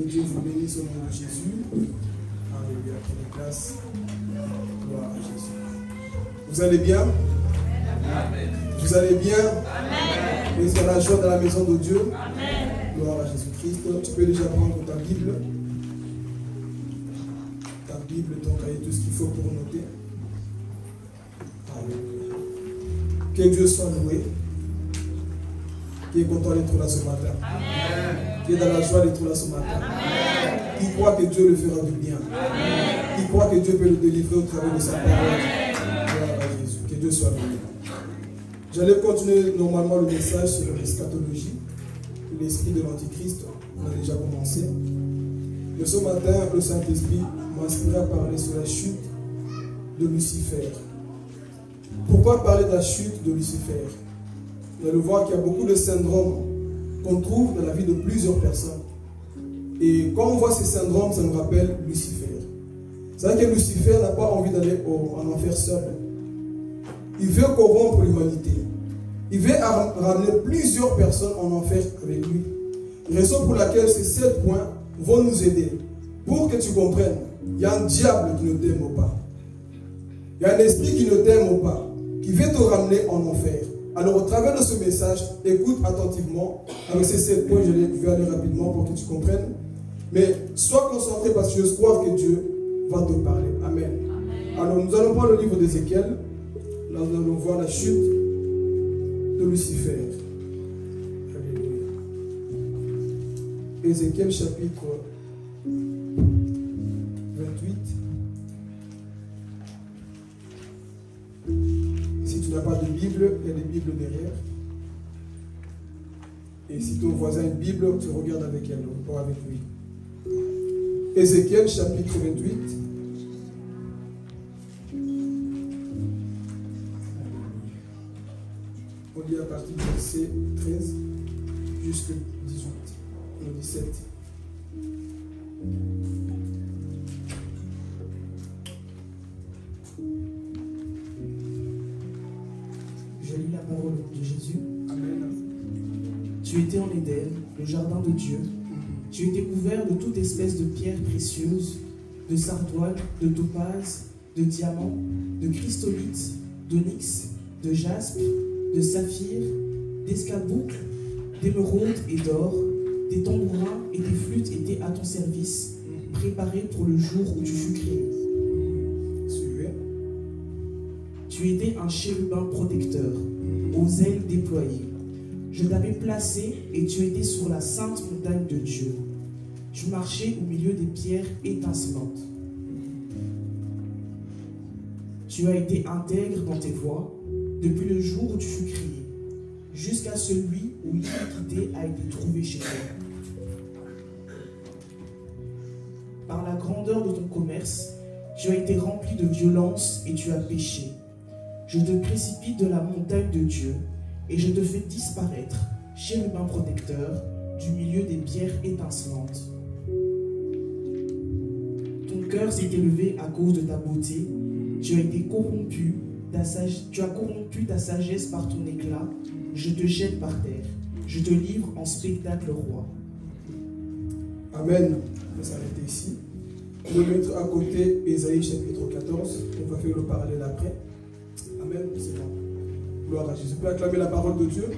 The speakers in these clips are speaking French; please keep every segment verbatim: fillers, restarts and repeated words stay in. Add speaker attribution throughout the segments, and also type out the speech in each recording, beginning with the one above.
Speaker 1: Dieu vous bénisse au nom de Jésus. Alléluia. Prenez place. Gloire à Jésus. Vous allez bien? Amen. Vous allez bien? Amen. Est-ce qu'il y a la joie dans la maison de Dieu? Amen. Gloire à Jésus-Christ. Tu peux déjà prendre ta Bible. Ta Bible, ton cahier, tout ce qu'il faut pour noter. Alléluia. Que Dieu soit loué. Qui est content d'être là ce matin. Amen. Qui est dans la joie d'être là ce matin. Amen. Qui croit que Dieu le fera du bien. Amen. Qui croit que Dieu peut le délivrer au travers de sa parole. Gloire à Jésus. Que Dieu soit loué. J'allais continuer normalement le message sur l'eschatologie, l'esprit de l'Antichrist. On a déjà commencé. Mais ce matin, le Saint-Esprit m'a inspiré à parler sur la chute de Lucifer. Pourquoi parler de la chute de Lucifer? Vous allez voir qu'il y a beaucoup de syndromes qu'on trouve dans la vie de plusieurs personnes. Et quand on voit ces syndromes, ça nous rappelle Lucifer. C'est vrai que Lucifer n'a pas envie d'aller en enfer seul. Il veut corrompre l'humanité. Il veut ramener plusieurs personnes en enfer avec lui. Raison pour laquelle ces sept points vont nous aider. Pour que tu comprennes, il y a un diable qui ne t'aime pas. Il y a un esprit qui ne t'aime pas, qui veut te ramener en enfer. Alors au travers de ce message, écoute attentivement. Avec ces sept points, je vais aller rapidement pour que tu comprennes. Mais sois concentré parce que je crois que Dieu va te parler. Amen. Amen. Alors nous allons prendre le livre d'Ézéchiel. Là nous allons voir la chute de Lucifer. Alléluia. Ézéchiel chapitre vingt-huit. Si tu n'as pas de Bible, il y a des Bibles derrière. Et si ton voisin a une Bible, tu regardes avec elle, ou pas avec lui. Ézéchiel chapitre vingt-huit. On lit à partir du verset treize jusqu'au dix-huit, le dix-sept.
Speaker 2: Je lis la parole de Jésus.
Speaker 1: Amen.
Speaker 2: Tu étais en Éden, le jardin de Dieu. Tu étais couvert de toute espèce de pierres précieuses, de sardoine, de topaze, de diamants, de chrysolites, d'onyx, de jaspe, de saphir, d'escarboucle, d'émeraude et d'or. Des tambourins et des flûtes étaient à ton service, préparés pour le jour où tu fus créé.
Speaker 1: Suivez.
Speaker 2: Tu étais un chérubin protecteur, aux ailes déployées. Je t'avais placé et tu étais sur la sainte montagne de Dieu. Tu marchais au milieu des pierres étincelantes. Tu as été intègre dans tes voies depuis le jour où tu fus créé, jusqu'à celui où l'iniquité a été trouvée chez toi. Par la grandeur de ton commerce, tu as été rempli de violence et tu as péché. Je te précipite de la montagne de Dieu et je te fais disparaître, chérubin protecteur, du milieu des pierres étincelantes. Ton cœur s'est élevé à cause de ta beauté, tu as été corrompu, ta sage... tu as corrompu ta sagesse par ton éclat, je te jette par terre, je te livre en spectacle roi.
Speaker 1: Amen. On va s'arrêter ici. On va mettre à côté Ésaïe chapitre quatorze. On va faire le parallèle après. Amen. C'est bon. Gloire à Jésus. On peut acclamer la parole de Dieu.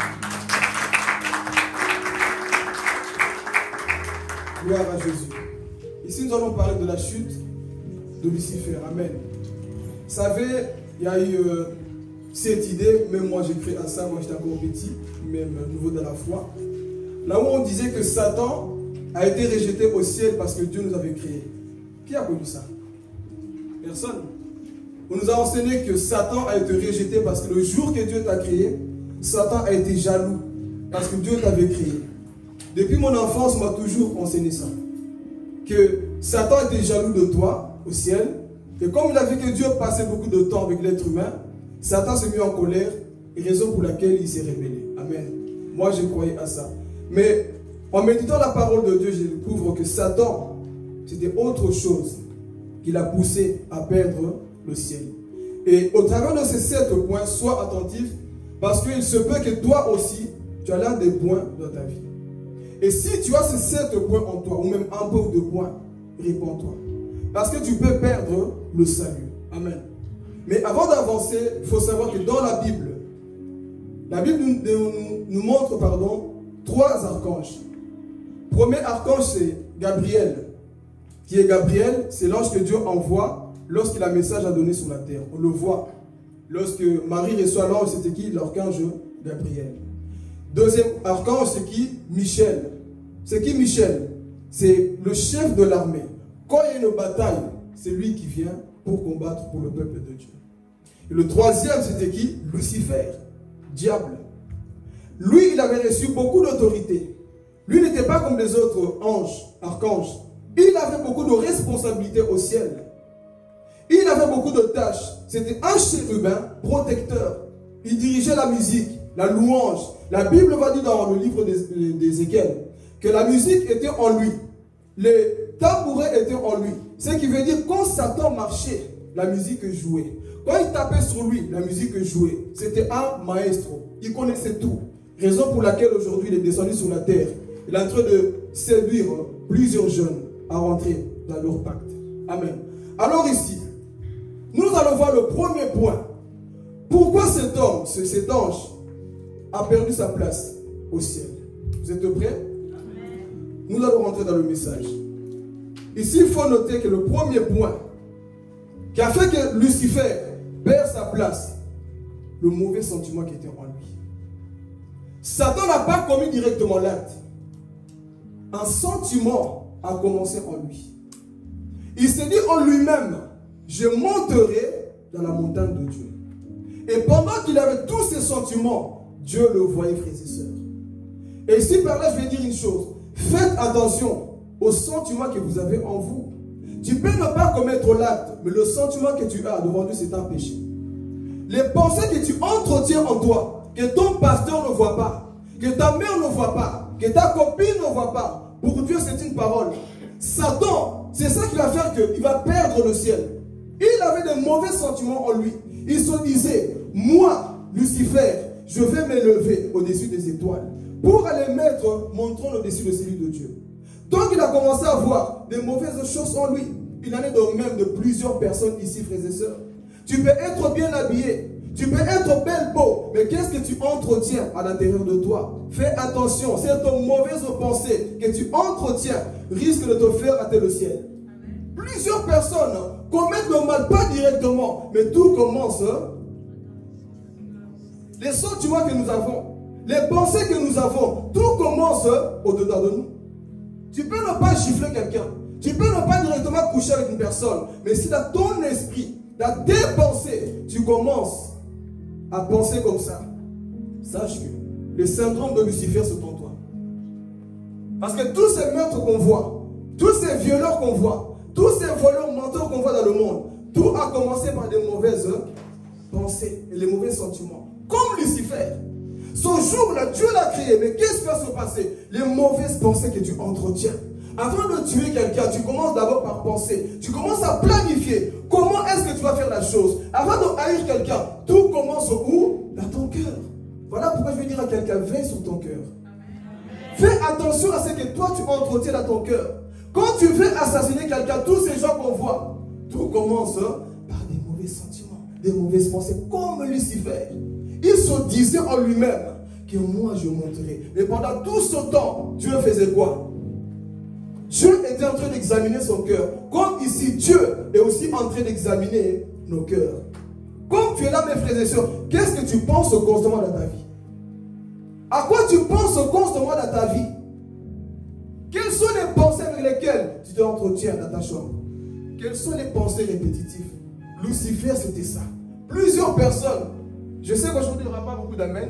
Speaker 1: Gloire à Jésus. Ici, nous allons parler de la chute de Lucifer. Amen. Vous savez, il y a eu euh, cette idée, même moi j'ai cru à ça, moi j'étais encore petit, même euh, nouveau dans la foi. Là où on disait que Satan a été rejeté au ciel parce que Dieu nous avait créés. Qui a connu ça? Personne. On nous a enseigné que Satan a été rejeté parce que le jour que Dieu t'a créé, Satan a été jaloux parce que Dieu t'avait créé. Depuis mon enfance, on m'a toujours enseigné ça. Que Satan était jaloux de toi au ciel. Et comme il a vu que Dieu passait beaucoup de temps avec l'être humain, Satan s'est mis en colère, et raison pour laquelle il s'est rébellé. Amen. Moi, je croyais à ça. Mais en méditant la parole de Dieu, je découvre que Satan, c'était autre chose qui l'a poussé à perdre le ciel. Et au travers de ces sept points, sois attentif, parce qu'il se peut que toi aussi, tu as l'un des points dans ta vie. Et si tu as ces sept points en toi, ou même un peu ou deux points, réponds-toi. Parce que tu peux perdre le salut. Amen. Mais avant d'avancer, il faut savoir que dans la Bible, la Bible nous, nous, nous montre pardon, trois archanges. Premier archange, c'est Gabriel. Qui est Gabriel? C'est l'ange que Dieu envoie lorsqu'il a un message à donner sur la terre. On le voit. Lorsque Marie reçoit l'ange, c'était qui? L'archange Gabriel. Deuxième archange, c'est qui? Michel. C'est qui Michel? C'est le chef de l'armée. Quand il y a une bataille, c'est lui qui vient pour combattre pour le peuple de Dieu. Et le troisième, c'était qui? Lucifer, diable. Lui, il avait reçu beaucoup d'autorité. Lui n'était pas comme les autres anges, archanges. Il avait beaucoup de responsabilités au ciel. Il avait beaucoup de tâches. C'était un chérubin protecteur. Il dirigeait la musique, la louange. La Bible va dire dans le livre d'Ézéchiel que la musique était en lui. Les tabourets étaient en lui. Ce qui veut dire quand Satan marchait, la musique jouait. Quand il tapait sur lui, la musique jouait. C'était un maestro. Il connaissait tout. Raison pour laquelle aujourd'hui il est descendu sur la terre. Il est en train de séduire plusieurs jeunes à rentrer dans leur pacte. Amen. Alors ici, nous allons voir le premier point. Pourquoi cet homme, cet ange, a perdu sa place au ciel? Vous êtes prêts? Amen. Nous allons rentrer dans le message. Ici, il faut noter que le premier point qui a fait que Lucifer perd sa place, le mauvais sentiment qui était en lui. Satan n'a pas commis directement l'acte. Un sentiment a commencé en lui. Il s'est dit en lui-même, je monterai dans la montagne de Dieu. Et pendant qu'il avait tous ces sentiments, Dieu le voyait, frères et sœurs. Et ici par là, je vais dire une chose. Faites attention aux sentiments que vous avez en vous. Tu peux ne pas commettre l'acte, mais le sentiment que tu as devant Dieu, c'est un péché. Les pensées que tu entretiens en toi, que ton pasteur ne voit pas, que ta mère ne voit pas, que ta copine ne voit pas, pour Dieu, c'est une parole. Satan, c'est ça qui va faire qu'il va perdre le ciel. Il avait de mauvais sentiments en lui. Il se disait, moi, Lucifer, je vais m'élever au-dessus des étoiles pour aller mettre mon trône au-dessus de celui de Dieu. Donc il a commencé à voir des mauvaises choses en lui. Il en est de même de plusieurs personnes ici, frères et sœurs. Tu peux être bien habillé, tu peux être belle, beau, mais qu'est-ce que tu entretiens à l'intérieur de toi? Fais attention, c'est ton mauvaise pensée que tu entretiens risque de te faire rater le ciel. Plusieurs personnes commettent le mal, pas directement, mais tout commence. Hein? Les sentiments que nous avons, les pensées que nous avons, tout commence au-dedans de nous. Tu peux ne pas gifler quelqu'un, tu peux ne pas directement coucher avec une personne, mais si dans ton esprit, dans tes pensées, tu commences à penser comme ça, sache que le syndrome de Lucifer c'est en toi. Parce que tous ces meurtres qu'on voit, tous ces violeurs qu'on voit, tous ces voleurs menteurs qu'on voit dans le monde, tout a commencé par des mauvaises pensées et les mauvais sentiments. Comme Lucifer. Ce jour-là, Dieu l'a créé, mais qu'est-ce qui va se passer? Les mauvaises pensées que tu entretiens. Avant de tuer quelqu'un, tu commences d'abord par penser. Tu commences à planifier. Comment est-ce que tu vas faire la chose? Avant de haïr quelqu'un, tout commence où? Dans ton cœur. Voilà pourquoi je vais dire à quelqu'un, veille sur ton cœur. Fais attention à ce que toi tu entretiens dans ton cœur. Quand tu veux assassiner quelqu'un, tous ces gens qu'on voit, tout commence hein, par des mauvais sentiments, des mauvaises pensées, comme Lucifer. Il se disait en lui-même que moi je monterai. Mais pendant tout ce temps, Dieu faisait quoi? Dieu était en train d'examiner son cœur. Comme ici, Dieu est aussi en train d'examiner nos cœurs. Comme tu es là, mes frères et sœurs, qu'est-ce que tu penses constamment dans ta vie? À quoi tu penses constamment dans ta vie? Quelles sont les pensées avec lesquelles tu t'entretiens dans ta chambre? Quelles sont les pensées répétitives? Lucifer, c'était ça. Plusieurs personnes. Je sais qu'aujourd'hui, il n'y aura pas beaucoup d'amen.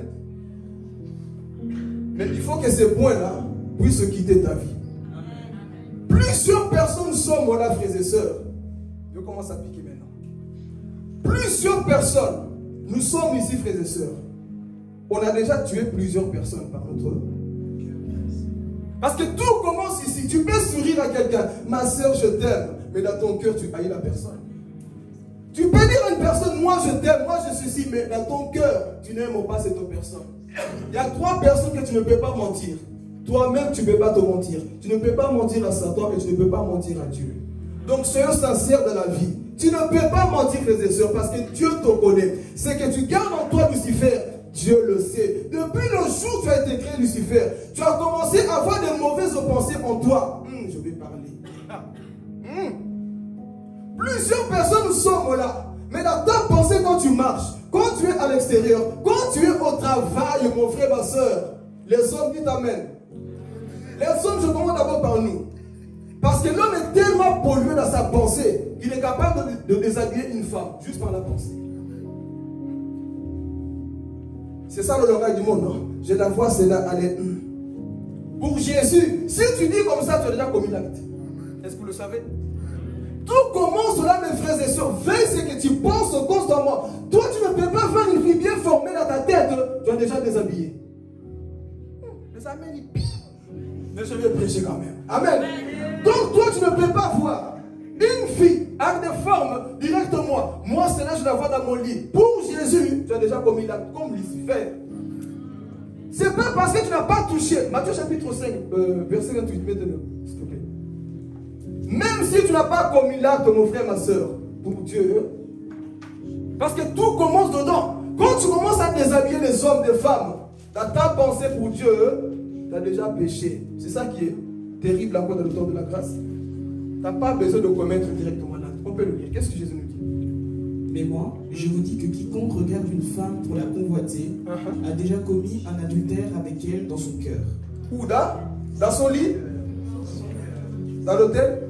Speaker 1: Mais il faut que ces points-là puissent quitter ta vie. Plusieurs personnes sont là, frères et sœurs. Je commence à piquer maintenant. Plusieurs personnes. Nous sommes ici, frères et sœurs. On a déjà tué plusieurs personnes par notre... Parce que tout commence ici. Tu peux sourire à quelqu'un. Ma soeur, je t'aime. Mais dans ton cœur, tu haïs la personne. Tu peux dire à une personne, moi je t'aime, moi je suis ici. Mais dans ton cœur, tu n'aimes pas cette personne. Il y a trois personnes que tu ne peux pas mentir. toi-même, tu ne peux pas te mentir. Tu ne peux pas mentir à Satan et tu ne peux pas mentir à Dieu. Donc, soyons sincères dans la vie. Tu ne peux pas mentir, frères et sœurs, parce que Dieu te connaît. C'est que tu gardes en toi Lucifer. Dieu le sait. Depuis le jour où tu as été créé, Lucifer, tu as commencé à avoir des mauvaises pensées en toi. Hum, je vais parler. Hum. Plusieurs personnes sont là. Mais dans ta pensée, quand tu marches, quand tu es à l'extérieur, quand tu es au travail, mon frère, ma soeur, les hommes disent Amen. Les hommes, je commence d'abord par nous. Parce que l'homme est tellement pollué dans sa pensée qu'il est capable de, de déshabiller une femme, juste par la pensée. C'est ça le langage du monde, non? Je la vois, c'est là, allez. Hum. Pour Jésus, si tu dis comme ça, tu as déjà commis l'acte. Est-ce que vous le savez? Tout commence là, mes frères et sœurs. Veille ce que tu penses constamment. Toi, tu ne peux pas faire une fille bien formée dans ta tête. Tu as déjà déshabillé. Les amens, ils pient. Mais je vais prêcher quand même. Amen. Donc, toi, tu ne peux pas voir une fille avec des formes directement. Moi, c'est là, je la vois dans mon lit. Pour Jésus, tu as déjà commis l'acte comme Lucifer. C'est pas parce que tu n'as pas touché. Matthieu chapitre cinq, euh, verset vingt-huit, maintenant, s'il te plaît. Même si tu n'as pas commis l'acte, mon frère, ma soeur, pour Dieu, parce que tout commence dedans. Quand tu commences à déshabiller les hommes, les femmes, dans ta pensée pour Dieu, tu as déjà péché. C'est ça qui est terrible encore dans le temps de la grâce. Tu n'as pas besoin de commettre directement l'acte. On peut le lire. Qu'est-ce que Jésus nous dit?
Speaker 2: Mais moi, je vous dis que quiconque regarde une femme pour la convoiter uh-huh. a déjà commis un adultère avec elle dans son cœur.
Speaker 1: Où dans? Dans son lit? Dans l'hôtel?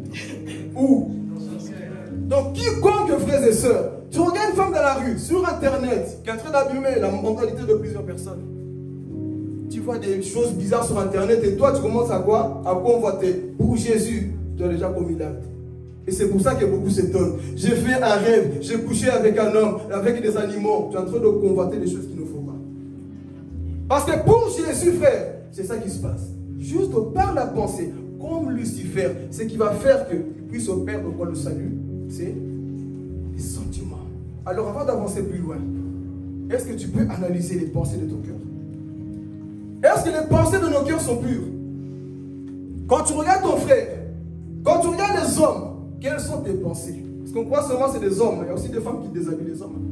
Speaker 1: Où? Donc, quiconque, frères et sœurs, tu regardes une femme dans la rue, sur internet, qui est en train d'abîmer la mentalité de plusieurs personnes. Tu vois des choses bizarres sur internet et toi, tu commences à quoi? À convoiter. Pour Jésus, tu as déjà commis l'acte. Et c'est pour ça que beaucoup s'étonnent. J'ai fait un rêve, j'ai couché avec un homme, avec des animaux. Tu es en train de convoiter des choses qu'il ne faut pas. Parce que pour Jésus, frère, c'est ça qui se passe. Juste par la pensée, comme Lucifer, ce qui va faire qu'il puisse perdre quoi, le salut, c'est les sentiments. Alors avant d'avancer plus loin, est-ce que tu peux analyser les pensées de ton cœur? Est-ce que les pensées de nos cœurs sont pures? Quand tu regardes ton frère, quand tu regardes les hommes, quelles sont tes pensées? Parce qu'on croit seulement c'est des hommes, il y a aussi des femmes qui déshabillent les hommes.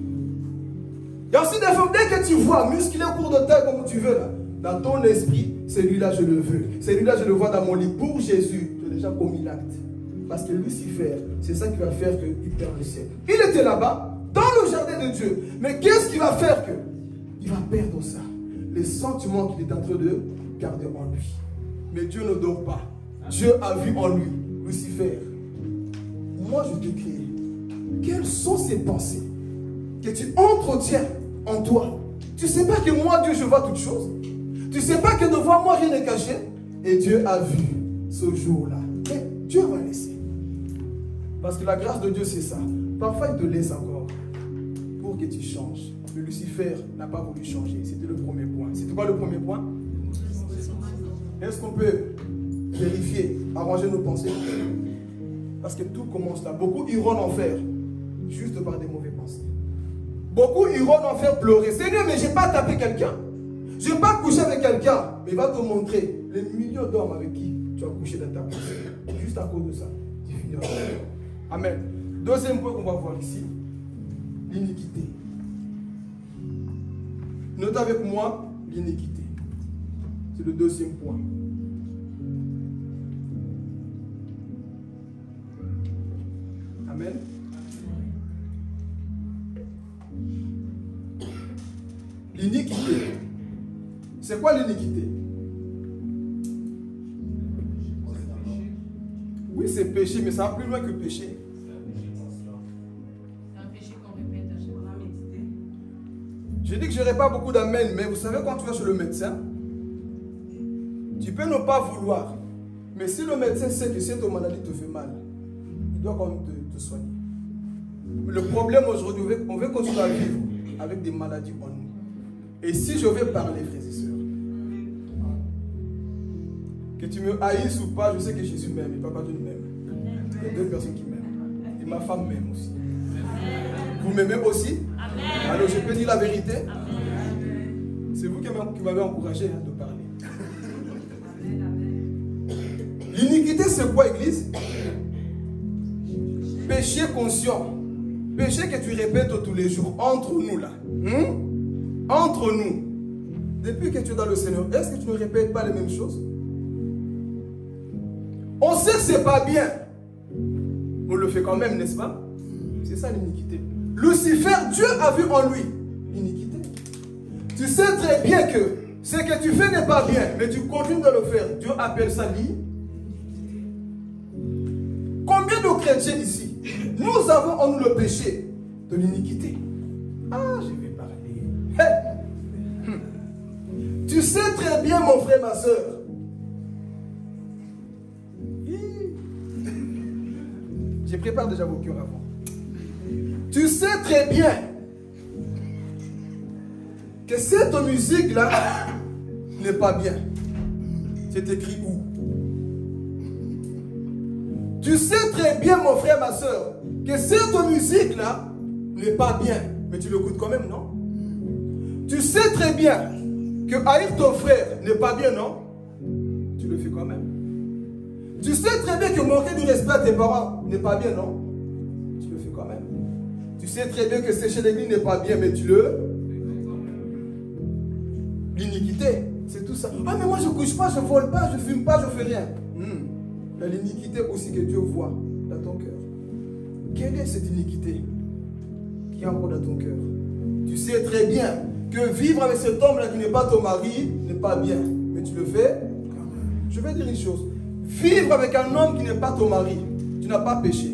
Speaker 1: Il y a aussi des femmes, dès que tu vois, musclé au cours de taille comme tu veux, là, dans ton esprit, celui-là je le veux. Celui-là je le vois dans mon lit. Pour Jésus, tu as déjà commis l'acte. Parce que Lucifer, c'est ça qui va faire qu'il perd le ciel. Il était là-bas, dans le jardin de Dieu. Mais qu'est-ce qui va faire que il va perdre ça? Les sentiments qu'il est en train de garder en lui. Mais Dieu ne dort pas. Dieu a vu en lui, Lucifer. Moi je te crie. Quelles sont ces pensées que tu entretiens en toi? Tu ne sais pas que moi, Dieu, je vois toutes choses. Tu ne sais pas que devant moi, rien n'est caché. Et Dieu a vu ce jour-là. Mais Dieu va laisser. Parce que la grâce de Dieu, c'est ça. Parfois, il te laisse encore pour que tu changes. Mais Lucifer n'a pas voulu changer. C'était le premier point. C'était quoi le premier point? Est-ce qu'on peut vérifier, arranger nos pensées? Parce que tout commence là. Beaucoup iront en enfer juste par des mauvaises pensées. Beaucoup iront en faire pleurer. Seigneur, mais je n'ai pas tapé quelqu'un. Je n'ai pas couché avec quelqu'un. Mais il va te montrer les millions d'hommes avec qui tu as couché dans ta pensée. Juste à cause de ça, tu finis en enfer. Amen. Deuxième point qu'on va voir ici, l'iniquité. Notez avec moi l'iniquité. C'est le deuxième point. Amen. L'iniquité. C'est quoi l'iniquité? Oui, c'est péché, mais ça va plus loin que péché.
Speaker 3: C'est un péché qu'on répète à chaque fois à méditer.
Speaker 1: Je dis que je n'aurai pas beaucoup d'amen, mais vous savez, quand tu vas chez le médecin, tu peux ne pas vouloir. Mais si le médecin sait que cette maladie te fait mal, il doit quand même te, te soigner. Le problème aujourd'hui, on veut continuer à vivre avec des maladies en nous. Et si je vais parler, frères et sœurs, que tu me haïsses ou pas, je sais que Jésus m'aime et Papa Dieu m'aime. Il y a deux personnes qui m'aiment. Et ma femme m'aime aussi. Vous m'aimez aussi? Amen. Alors je peux dire la vérité? C'est vous qui m'avez encouragé hein, de parler. L'iniquité, c'est quoi, Église? Péché conscient. Péché que tu répètes tous les jours. Entre nous, là. Hmm? Entre nous. Depuis que tu es dans le Seigneur, est-ce que tu ne répètes pas les mêmes choses? On sait que ce n'est pas bien. On le fait quand même, n'est-ce pas? C'est ça l'iniquité. Lucifer, Dieu a vu en lui l'iniquité. Tu sais très bien que ce que tu fais n'est pas bien, mais tu continues de le faire. Dieu appelle ça l'iniquité. Combien de chrétiens ici, nous avons en nous le péché de l'iniquité? Ah, je vais parler. Hey. Hum. Tu sais très bien, mon frère, ma soeur. Je prépare déjà vos cœurs avant. Tu sais très bien que cette musique-là n'est pas bien. C'est écrit où? Tu sais très bien, mon frère, ma soeur, que cette musique-là n'est pas bien. Mais tu l'écoutes quand même, non? Tu sais très bien que haïr ton frère n'est pas bien, non? Tu le fais quand même. Tu sais très bien que manquer du respect à tes parents n'est pas bien, non? Tu le fais quand même. Tu sais très bien que sécher l'église n'est pas bien, mais tu le... L'iniquité, c'est tout ça. Ah, mais moi je ne couche pas, je ne vole pas, je ne fume pas, je ne fais rien. Hmm. Il y a l'iniquité aussi que Dieu voit dans ton cœur. Quelle est cette iniquité qui est encore dans ton cœur? Tu sais très bien que vivre avec cet homme-là qui n'est pas ton mari n'est pas bien, mais tu le fais. Je vais dire une chose. Vivre avec un homme qui n'est pas ton mari, tu n'as pas péché.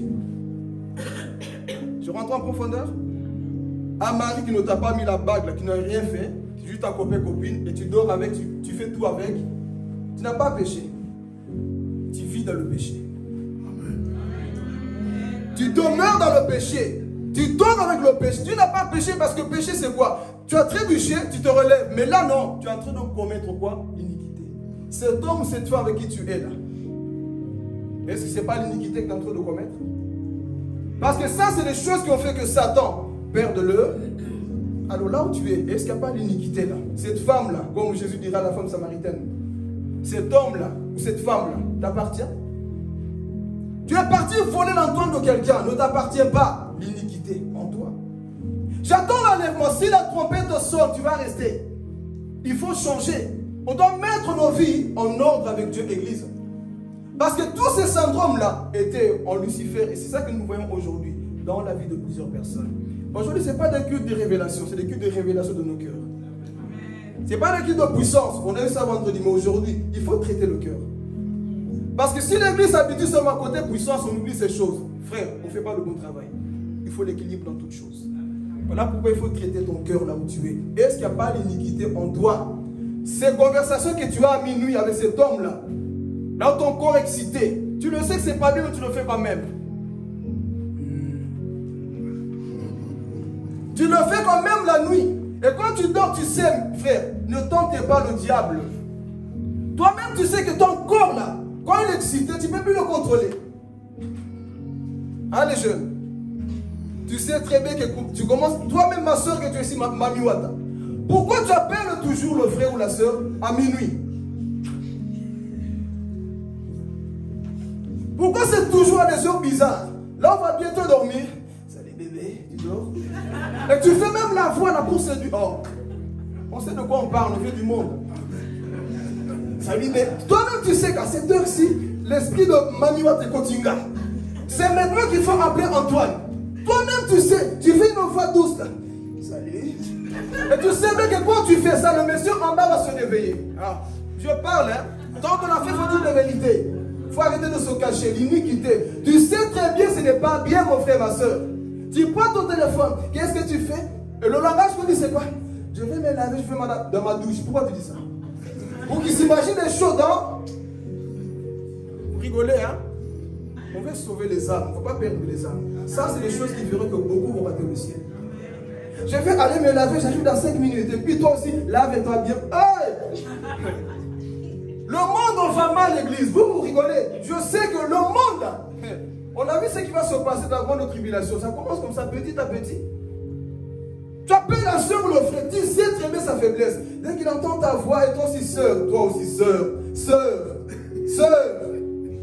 Speaker 1: Je rentre en profondeur. Un mari qui ne t'a pas mis la bague, là, qui n'a rien fait, qui est juste ta copain, copine, et tu dors avec, tu, tu fais tout avec, tu n'as pas péché. Tu vis dans le péché. Amen. Tu demeures dans le péché. Tu dors avec le péché. Tu n'as pas péché parce que péché c'est quoi? Tu as trébuché, tu te relèves. Mais là non, tu es en train de commettre quoi? L'iniquité. Cet homme ou cette femme avec qui tu es là, est-ce que ce n'est pas l'iniquité que tu es en train de commettre? Parce que ça, c'est les choses qui ont fait que Satan perde le. Alors là où tu es, est-ce qu'il n'y a pas l'iniquité là? Cette femme-là, comme Jésus dira à la femme samaritaine, cet homme-là, ou cette femme-là, t'appartient? Tu es parti voler l'entourage de quelqu'un, ne t'appartient pas l'iniquité en toi. J'attends l'enlèvement. Si la trompette sonne, tu vas rester. Il faut changer. On doit mettre nos vies en ordre avec Dieu, Église. Parce que tous ces syndromes-là étaient en Lucifer, et c'est ça que nous voyons aujourd'hui dans la vie de plusieurs personnes. Aujourd'hui, ce n'est pas des cultes de révélation, c'est des cultes de révélation de nos cœurs. Ce n'est pas des cultes de puissance, on a eu ça vendredi, mais aujourd'hui, il faut traiter le cœur. Parce que si l'église s'habitue seulement à côté puissance, on oublie ces choses. Frère, on ne fait pas le bon travail. Il faut l'équilibre dans toutes choses. Voilà pourquoi il faut traiter ton cœur là où tu es. Est-ce qu'il n'y a pas l'iniquité en toi? Ces conversations que tu as à minuit avec cet homme-là, dans ton corps excité, tu le sais que ce n'est pas bien, mais tu le fais quand même. Tu le fais quand même la nuit. Et quand tu dors, tu sais, frère, ne tentez pas le diable. Toi-même, tu sais que ton corps là, quand il est excité, tu ne peux plus le contrôler. Hein, les jeunes? Tu sais très bien que tu commences, toi-même, ma soeur, que tu es ici, Mami Wata. Pourquoi tu appelles toujours le frère ou la soeur à minuit? Pourquoi c'est toujours à des heures bizarres? Là, on va bientôt dormir. Salut bébé, tu dors? Et tu fais même la voix là pour séduire. Oh, on sait de quoi on parle, on vient du monde. Salut bébé. Toi-même, tu sais qu'à cette heure-ci, l'esprit de Mami Wata Kotinga, c'est maintenant qu'il faut appeler Antoine. Toi-même, tu sais, tu fais une voix douce là. Salut. Et tu sais bien que quand tu fais ça, le monsieur en bas va se réveiller. Ah, je parle, hein. Tant qu'on a fait, il faut dire la vérité. Il faut arrêter de se cacher, l'iniquité. Tu sais très bien, ce n'est pas bien, mon frère, ma soeur. Tu prends ton téléphone, qu'est-ce que tu fais? Et le langage qu'on dit, c'est quoi? Je vais me laver, je vais ma, dans ma douche. Pourquoi tu dis ça? Pour qu'ils s'imaginent des choses dans. Vous rigolez, hein? On veut sauver les âmes, il ne faut pas perdre les âmes. Ça, c'est des choses qui feront que beaucoup vont rater le ciel. Je vais aller me laver, j'arrive dans cinq minutes. Et puis toi aussi, lave-toi bien. Hey! Le monde, on va mal, l'église. Vous, vous rigolez. Je sais que le monde, là, on a vu ce qui va se passer dans la grande tribulation. Ça commence comme ça, petit à petit. Tu appelles la soeur ou le frère, tu sais très bien sa faiblesse. Dès qu'il entend ta voix, et toi aussi, sœur, toi aussi, sœur, sœur, sœur.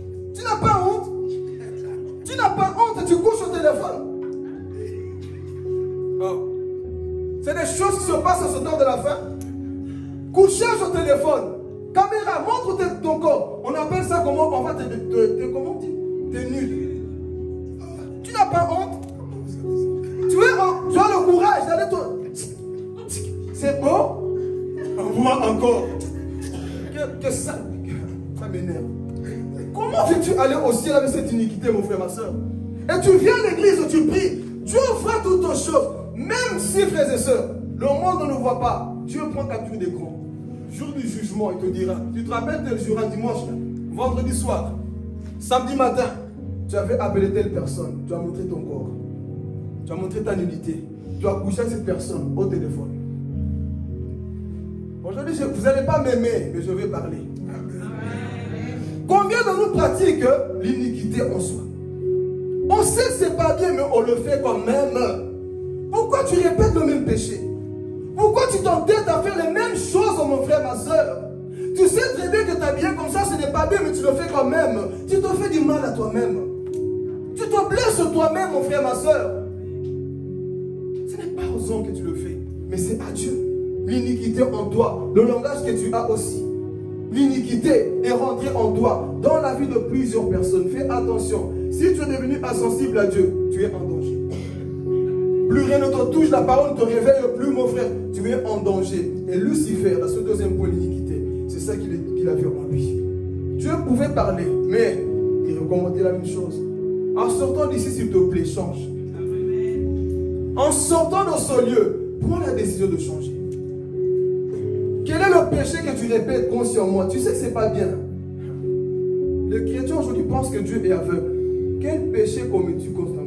Speaker 1: cherches au téléphone. Caméra, montre tes- ton corps. On appelle ça comment? En fait, t'es, t'es, t'es, comment on dit? T'es nul. Tu n'as pas honte? Tu, es en, tu as le courage d'aller te... C'est beau? Moi encore. Que, que ça, ça m'énerve. Comment veux-tu aller au ciel avec cette iniquité, mon frère, ma soeur? Et tu viens à l'église et tu pries. Dieu voit toutes les choses. Même si, frères et sœurs, le monde ne nous voit pas, Dieu prend capture d'écran. Jour du jugement, il te dira. Tu te rappelles tel jour, un dimanche, là, vendredi soir, samedi matin, tu avais appelé telle personne, tu as montré ton corps, tu as montré ta nudité, tu as couché avec cette personne au téléphone. Aujourd'hui, vous n'allez pas m'aimer, mais je vais parler. Combien de nous pratiquent l'iniquité en soi? On sait que ce n'est pas bien, mais on le fait quand même. Pourquoi tu répètes le même péché? Pourquoi tu t'entêtes à faire les mêmes choses, mon frère, ma soeur? Tu sais très bien que t'habiller comme ça, ce n'est pas bien, mais tu le fais quand même. Tu te fais du mal à toi-même. Tu te blesses toi-même, mon frère, ma soeur. Ce n'est pas aux hommes que tu le fais, mais c'est à Dieu. L'iniquité en toi, le langage que tu as aussi. L'iniquité est rentrée en toi dans la vie de plusieurs personnes. Fais attention. Si tu es devenu insensible à Dieu, tu es en danger. Plus rien ne te touche, la parole ne te réveille plus, mon frère. Tu es en danger. Et Lucifer, dans ce deuxième point, l'iniquité, c'est ça qu'il qu'il avait en lui. Dieu pouvait parler, mais il recommandait la même chose. En sortant d'ici, s'il te plaît, change. En sortant de ce lieu, prends la décision de changer. Quel est le péché que tu répètes consciemment? Tu sais que ce n'est pas bien. Le chrétien aujourd'hui pense que Dieu est aveugle. Quel péché commets-tu constamment?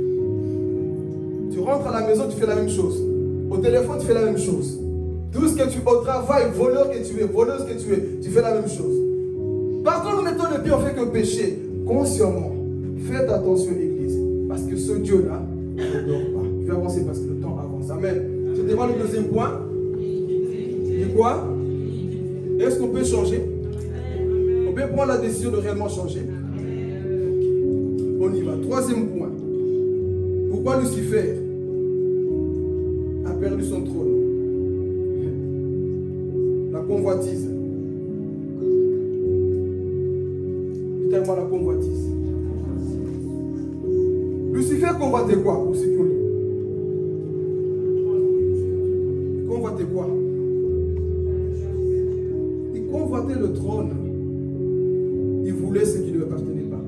Speaker 1: Tu rentres à la maison, tu fais la même chose. Au téléphone, tu fais la même chose. Tout ce que tu au travail, voleur que tu es, voleuse que tu es, tu fais la même chose. Partout nous mettons le pied, on fait que pécher. Consciemment, faites attention, Église. Parce que ce Dieu-là ne dort pas. Je vais avancer parce que le temps avance. Amen. Je te vois le deuxième point. Et quoi? Est-ce qu'on peut changer? On peut prendre la décision de réellement changer? On y va. Troisième point. Pourquoi Lucifer a perdu son trône? La convoitise. Dites-moi la convoitise. Lucifer convoitait quoi pour ceux qui ont lu? Il convoitait quoi? Il convoitait le trône. Il voulait ce qui ne lui appartenait pas.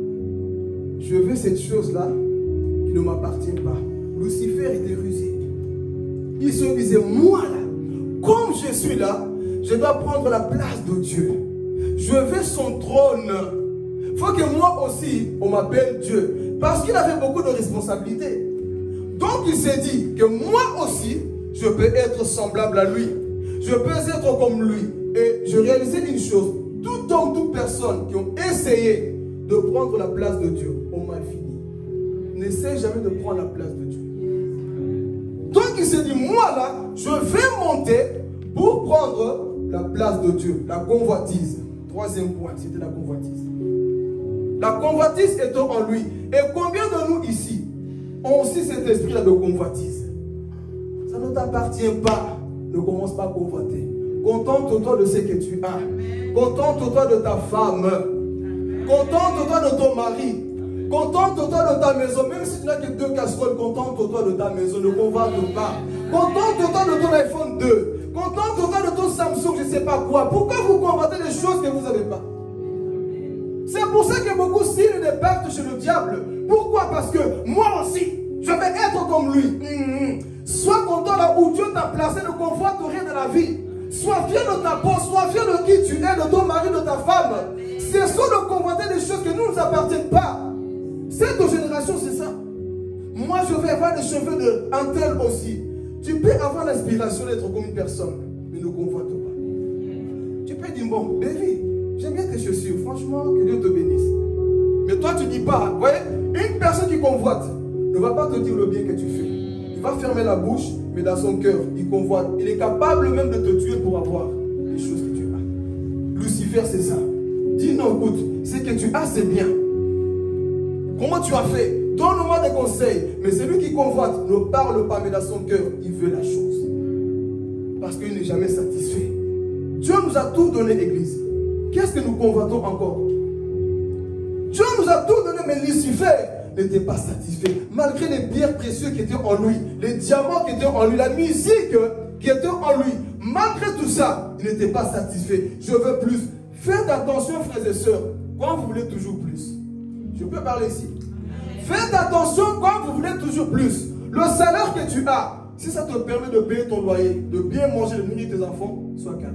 Speaker 1: Je veux cette chose-là qui ne m'appartient pas. Lucifer était rusé. Il se disait, moi là, comme je suis là, je dois prendre la place de Dieu. Je veux son trône. Il faut que moi aussi, on m'appelle Dieu. Parce qu'il avait beaucoup de responsabilités. Donc il s'est dit que moi aussi, je peux être semblable à lui. Je peux être comme lui. Et je réalisais une chose. Tout homme, toute personne qui ont essayé de prendre la place de Dieu ont mal fini. N'essaie jamais de prendre la place de Dieu. Donc il s'est dit, moi là, je vais monter pour prendre la place de Dieu. La convoitise. Troisième point, c'était la convoitise. La convoitise étant en lui. Et combien de nous ici ont aussi cet esprit-là de convoitise? Ça ne t'appartient pas. Ne commence pas à convoiter. Contente-toi de ce que tu as. Contente-toi de ta femme. Contente-toi de ton mari. Contente-toi de ta maison. Même si tu n'as que deux casseroles, contente-toi de ta maison. Ne convoite pas. Contente-toi de ton iPhone deux. Contente-toi de ton Samsung, je ne sais pas quoi. Pourquoi vous convoitez des choses que vous n'avez pas? C'est pour ça que beaucoup signent des pactes chez le diable. Pourquoi? Parce que moi aussi, je vais être comme lui. Mmh. Sois content là où Dieu t'a placé, ne convoite rien de la vie. Sois fier de ta peau, sois fier de qui tu es, de ton mari, de ta femme. Cessons de convoiter des choses qui ne nous appartiennent pas. Cette génération, c'est ça. Moi, je vais avoir des cheveux d'un tel aussi. Tu peux avoir l'inspiration d'être comme une personne, mais ne convoite pas. Tu peux dire, bon, baby, j'aime bien tes chaussures, franchement, que Dieu te bénisse. Mais toi, tu ne dis pas, vous voyez, une personne qui convoite ne va pas te dire le bien que tu fais. Il va fermer la bouche, mais dans son cœur, il convoite. Il est capable même de te tuer pour avoir les choses que tu as. Lucifer, c'est ça. Dis non, écoute, ce que tu as, c'est bien. Comment tu as fait? Donne-moi des conseils. Mais celui qui convoite ne parle pas, mais dans son cœur, il veut la chose. Parce qu'il n'est jamais satisfait.
Speaker 4: nous a tout donné, Église. Qu'est-ce que nous convoitons encore? Dieu nous a tout donné, mais Lucifer n'était pas satisfait. Malgré les pierres précieuses qui étaient en lui, les diamants qui étaient en lui, la musique qui était en lui, malgré tout ça, il n'était pas satisfait. Je veux plus. Faites attention, frères et sœurs, quand vous voulez toujours plus. Je peux parler ici. Faites attention quand vous voulez toujours plus. Le salaire que tu as, si ça te permet de payer ton loyer, de bien manger, de nourrir tes enfants, sois calme.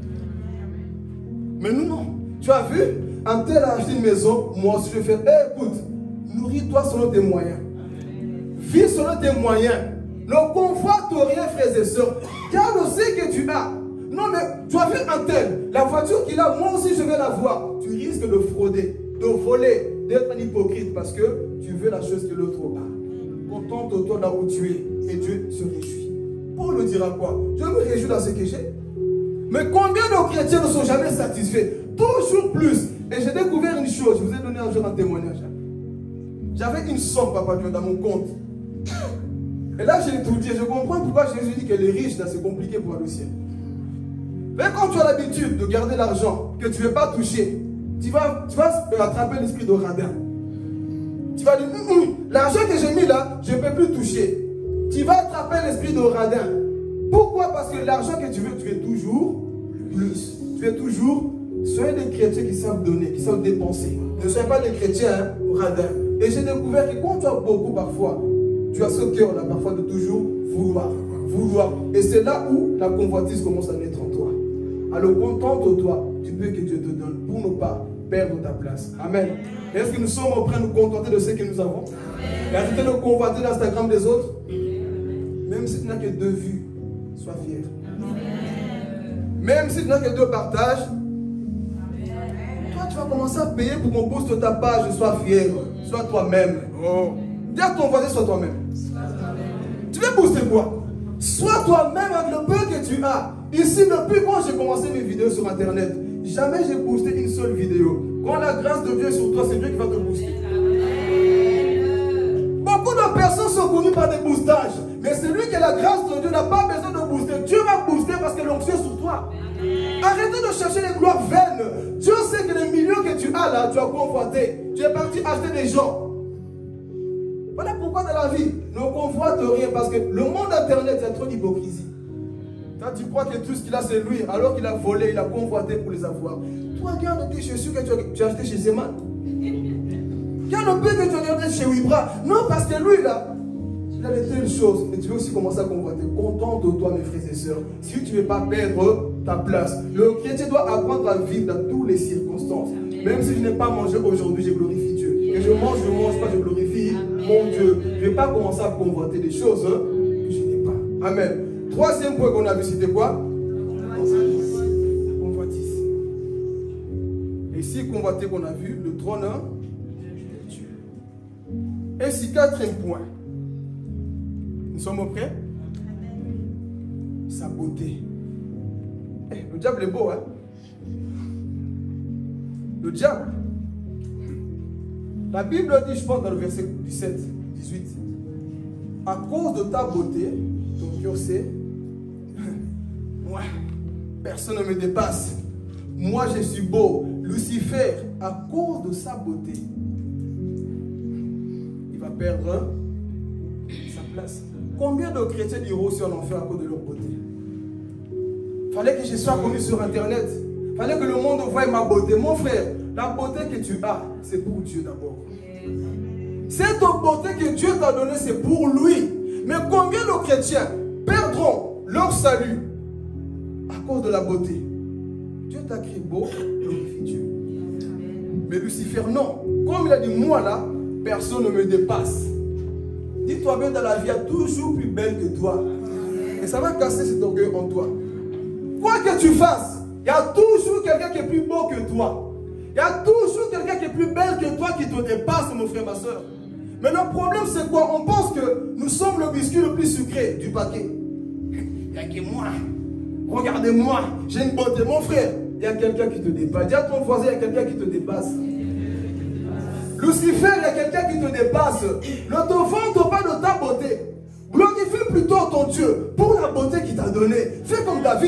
Speaker 4: Mais nous, non. Tu as vu, un tel a acheté une maison, moi aussi je fais, hey, écoute, nourris-toi selon tes moyens. Vis selon tes moyens. Ne convoite rien, frères et sœurs. Garde aussi que tu as. Non, mais tu as vu un tel, la voiture qu'il a, moi aussi je vais la voir. Tu risques de frauder, de voler, d'être un hypocrite parce que tu veux la chose que l'autre a. Contente-toi là où tu es et Dieu se réjouit. Paul nous dira quoi? Je me réjouis dans ce que j'ai. Mais combien de chrétiens ne sont jamais satisfaits? Toujours plus. Et j'ai découvert une chose, je vous ai donné un jour un témoignage. J'avais une somme, papa Dieu, dans mon compte. Et là, j'ai tout dit. Je comprends pourquoi Jésus dit que les riches, là, c'est compliqué pour aller au ciel. Mais quand tu as l'habitude de garder l'argent que tu ne veux pas toucher, tu vas, tu vas attraper l'esprit de radin. Tu vas dire, hum, hum, l'argent que j'ai mis là, je ne peux plus toucher. Tu vas attraper l'esprit de radin. Pourquoi? Parce que l'argent que tu veux, tu veux toujours plus. Tu veux toujours. Soyez des chrétiens qui savent donner, qui savent dépenser. Ne soyez pas des chrétiens hein, radins. Et j'ai découvert que quand tu as beaucoup parfois, tu as ce cœur là parfois de toujours vouloir, vouloir. Et c'est là où la convoitise commence à naître en toi. Alors contente-toi du peu que Dieu te donne pour ne pas perdre ta place. Amen. Est-ce que nous sommes prêts à nous contenter de ce que nous avons? Et arrêtez de convoiter l'Instagram des autres. Même si tu n'as que deux vues, sois fier. Même si tu n'as que deux partages, toi tu vas commencer à payer pour qu'on booste ta page. Sois fier. Sois toi-même. Oh. Dis à ton voisin, sois toi-même. Tu veux booster quoi? Sois toi-même avec le peu que tu as. Ici, depuis quand j'ai commencé mes vidéos sur internet, jamais j'ai boosté une seule vidéo. Quand la grâce de Dieu est sur toi, c'est Dieu qui va te booster. Beaucoup de personnes sont connues par des boostages. Mais celui qui a la grâce de Dieu n'a pas besoin de booster. Dieu va booster parce que l'onction est sur toi. Arrêtez de chercher les gloires vaines. Dieu sait que les millions que tu as là, tu as convoité. Tu es parti acheter des gens. Voilà pourquoi dans la vie, ne convoite rien. Parce que le monde internet, il y a trop d'hypocrisie. Quand tu crois que tout ce qu'il a, c'est lui, alors qu'il a volé, il a convoité pour les avoir. Toi, regarde tes chaussures que tu as, tu as acheté chez Zeman. Regarde le peu que tu as regardé chez Wibra. Non, parce que lui, là, il a de telles choses. Mais tu veux aussi commencer à convoiter. Contente-toi, mes frères et sœurs. Si tu ne veux pas perdre ta place. Le chrétien doit apprendre à vivre dans toutes les circonstances. Même si je n'ai pas mangé aujourd'hui, je glorifie Dieu. Et je mange, je ne mange pas, je glorifie mon Dieu. Je ne vais pas commencer à convoiter des choses hein, que je n'ai pas. Amen. Troisième point qu'on a vu, c'était quoi? La convoitise. Et si convoiter qu'on a vu, le trône de Dieu. Et si quatrième point, nous sommes prêts? Sa beauté. Eh, le diable est beau, hein? Le diable. La Bible dit, je pense dans le verset dix-sept, dix-huit, à cause de ta beauté, ton cœur sait, moi, personne ne me dépasse. Moi, je suis beau. Lucifer, à cause de sa beauté, il va perdre sa place. Combien de chrétiens iront aussi en enfer à cause de leur beauté? Fallait que je sois connu sur internet. Fallait que le monde voie ma beauté. Mon frère, la beauté que tu as, c'est pour Dieu d'abord. Cette beauté que Dieu t'a donnée, c'est pour lui. Mais combien de chrétiens perdront leur salut à cause de la beauté? Dieu t'a créé beau, glorifie Dieu. Mais Lucifer, non. Comme il a dit, moi là, personne ne me dépasse. Dis-toi bien, dans la vie, il y a toujours plus belle que toi. Et ça va casser cet orgueil en toi. Quoi que tu fasses, il y a toujours quelqu'un qui est plus beau que toi. Il y a toujours quelqu'un qui est plus belle que toi qui te dépasse, mon frère, ma soeur. Mais le problème, c'est quoi? On pense que nous sommes le biscuit le plus sucré du paquet. Il n'y a que moi. Regardez-moi, j'ai une beauté. Mon frère, il y a quelqu'un qui te dépasse. Dis à ton voisin, il y a quelqu'un qui te dépasse. Lucifer, il y a quelqu'un qui te dépasse. Ne te vante pas de ta beauté. Glorifie plutôt ton Dieu pour la beauté qu'il t'a donnée. Fais comme David.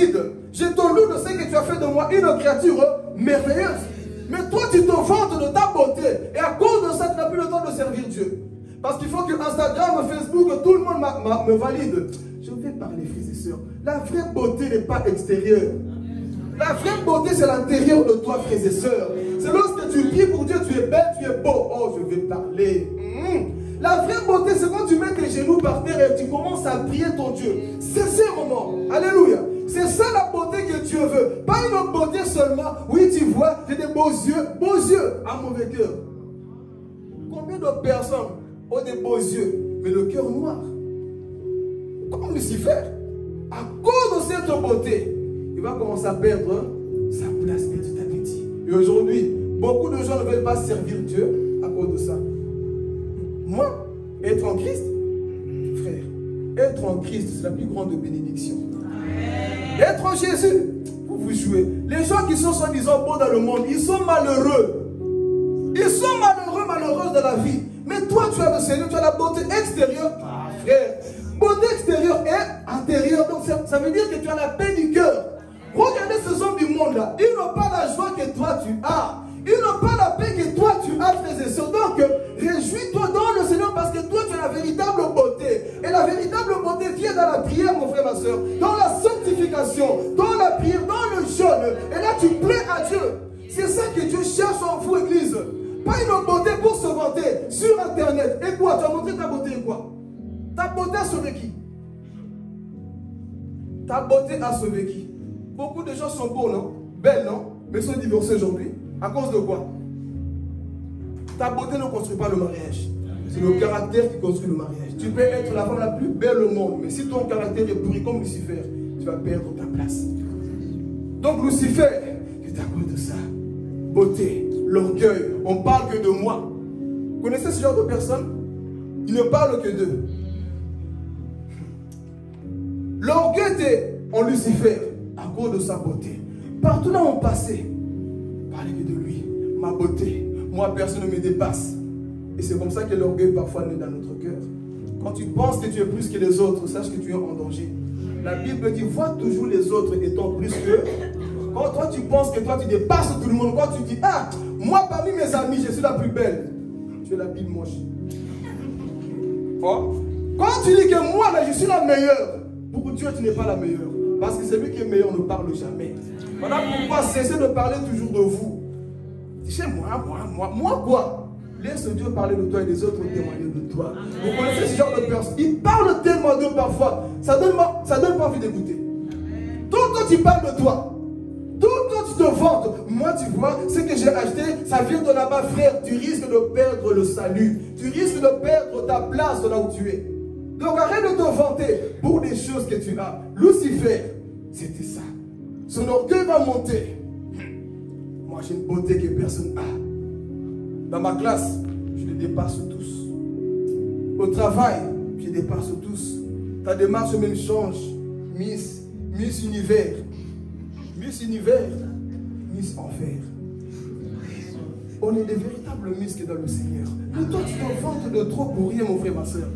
Speaker 4: Je te loue de ce que tu as fait de moi une créature merveilleuse. Mais toi, tu te vantes de ta beauté. Et à cause de ça, tu n'as plus le temps de servir Dieu. Parce qu'il faut que Instagram, Facebook, tout le monde ma, ma, me valide. Je vais parler, frères et sœurs. La vraie beauté n'est pas extérieure. La vraie beauté, c'est l'intérieur de toi, frères et sœurs. C'est lorsque tu pries pour Dieu, tu es belle, tu es beau. Oh, je vais parler. Mmh. La vraie beauté, c'est quand tu mets tes genoux par terre et tu commences à prier ton Dieu. C'est ce moment. Alléluia. C'est ça la beauté que Dieu veut. Pas une beauté seulement. Oui, tu vois, j'ai des beaux yeux. Beaux yeux, un mauvais cœur. Combien de personnes ont des beaux yeux, mais le cœur noir? Comme Lucifer. À cause de cette beauté, il va commencer à perdre sa place petit à petit. Et aujourd'hui, beaucoup de gens ne veulent pas servir Dieu à cause de ça. Moi, être en Christ, frère, être en Christ, c'est la plus grande bénédiction. Amen. Être en Jésus, vous vous jouez. Les gens qui sont soi-disant beaux dans le monde, ils sont malheureux. Ils sont malheureux, malheureuses de la vie. Mais toi, tu as le Seigneur, tu as la beauté extérieure. Ah, frère, beauté extérieure et intérieure. Donc ça, ça veut dire que tu as la paix du cœur. Regardez ces hommes du monde là. Ils n'ont pas la joie que toi tu as. Ils n'ont pas la paix que toi tu as, frères et sœurs. Donc, réjouis-toi dans le Seigneur parce que toi tu as la véritable beauté. Et la véritable beauté vient dans la prière, mon frère, ma soeur. Dans la sanctification, dans la prière, dans le jeûne. Et là, tu plais à Dieu. C'est ça que Dieu cherche en vous, Église. Pas une beauté pour se vanter sur Internet. Et quoi? Tu as montré ta beauté et quoi? Ta beauté a sauvé qui? Ta beauté a sauvé qui? Beaucoup de gens sont beaux, non? Belles, non? Mais sont divorcés aujourd'hui. À cause de quoi? Ta beauté ne construit pas le mariage. C'est le caractère qui construit le mariage. Tu peux être la femme la plus belle au monde, mais si ton caractère est pourri comme Lucifer, tu vas perdre ta place. Donc Lucifer, c'est à cause de ça. Beauté, l'orgueil, on parle que de moi. Vous connaissez ce genre de personnes? Ils ne parlent que d'eux. L'orgueil était en Lucifer à cause de sa beauté. Partout là où on passait, parlait que de lui, ma beauté. Moi, personne ne me dépasse. Et c'est comme ça que l'orgueil parfois naît dans notre cœur. Quand tu penses que tu es plus que les autres, sache que tu es en danger. La Bible dit, vois toujours les autres étant plus que. Quand toi tu penses que toi tu dépasses tout le monde, quand tu dis, ah, moi parmi mes amis, je suis la plus belle. Tu es la Bible moche. Oh. Quand tu dis que moi là, je suis la meilleure, pour Dieu tu n'es pas la meilleure. Parce que celui qui est meilleur ne parle jamais. Voilà pourquoi cessez de parler toujours de vous. Chez moi, moi, moi, moi quoi? Laisse Dieu parler de toi et les autres témoigner de toi. Vous connaissez ce genre de personnes? Ils parlent tellement d'eux parfois. Ça donne, ça donne pas envie d'écouter. Tout le temps tu parles de toi. Tout le temps tu te vantes. Moi tu vois, ce que j'ai acheté, ça vient de là-bas, frère. Tu risques de perdre le salut. Tu risques de perdre ta place de là où tu es. Donc arrête de te vanter pour des choses que tu as. Lucifer, c'était ça. Son orgueil va monter. Moi j'ai une beauté que personne n'a. Dans ma classe, je les dépasse tous. Au travail, je les dépasse tous. Ta démarche même change. Miss, Miss Univers. Miss Univers. Miss Enfer. On est des véritables Miss qui dans le Seigneur. Mais toi tu te vantes de trop pour rien, mon frère, ma soeur.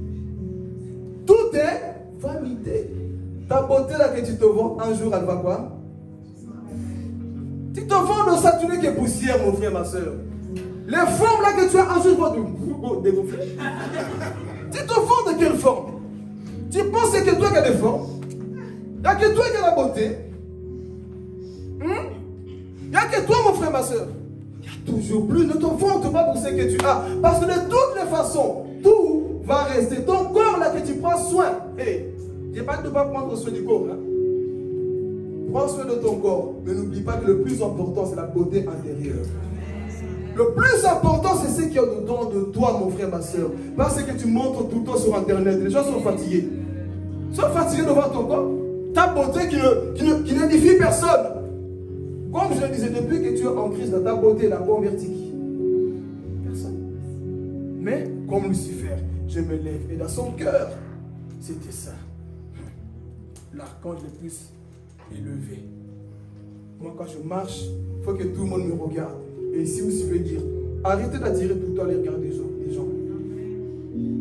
Speaker 4: Tout est vanité. Ta beauté là que tu te vends, un jour elle va quoi? Tu te vends de ça, tu n'es que poussière, mon frère, ma soeur. Les formes là que tu as, un jour vont te dégonfler. Tu te vends de quelle forme? Tu penses que c'est toi qui as des formes? Il n'y a que toi qui as la beauté. Il hmm? n'y a que toi, mon frère, ma soeur. Il y a toujours plus. Ne te vante pas pour ce que tu as. Parce que de toutes les façons, tout va rester. Ton corps là que tu prends soin. Hey, je n'ai pas dit de ne pas prendre soin du corps. Hein? Prends soin de ton corps. Mais n'oublie pas que le plus important, c'est la beauté intérieure. Le plus important, c'est ce qu'il y a dedans de toi, mon frère, ma soeur. Parce que tu montres tout le temps sur Internet. Les gens sont fatigués. Ils sont fatigués devant ton corps. Ta beauté qui ne, qui ne, qui n'édifie personne. Comme je le disais, depuis que tu es en Christ, ta beauté l'a converti qui? Personne. Mais, comme Lucifer, je me lève. Et dans son cœur, c'était ça. L'archange le plus élevé. Moi, quand je marche, il faut que tout le monde me regarde. Et ici aussi, je veux dire, arrêtez d'attirer tout le temps les regards des gens.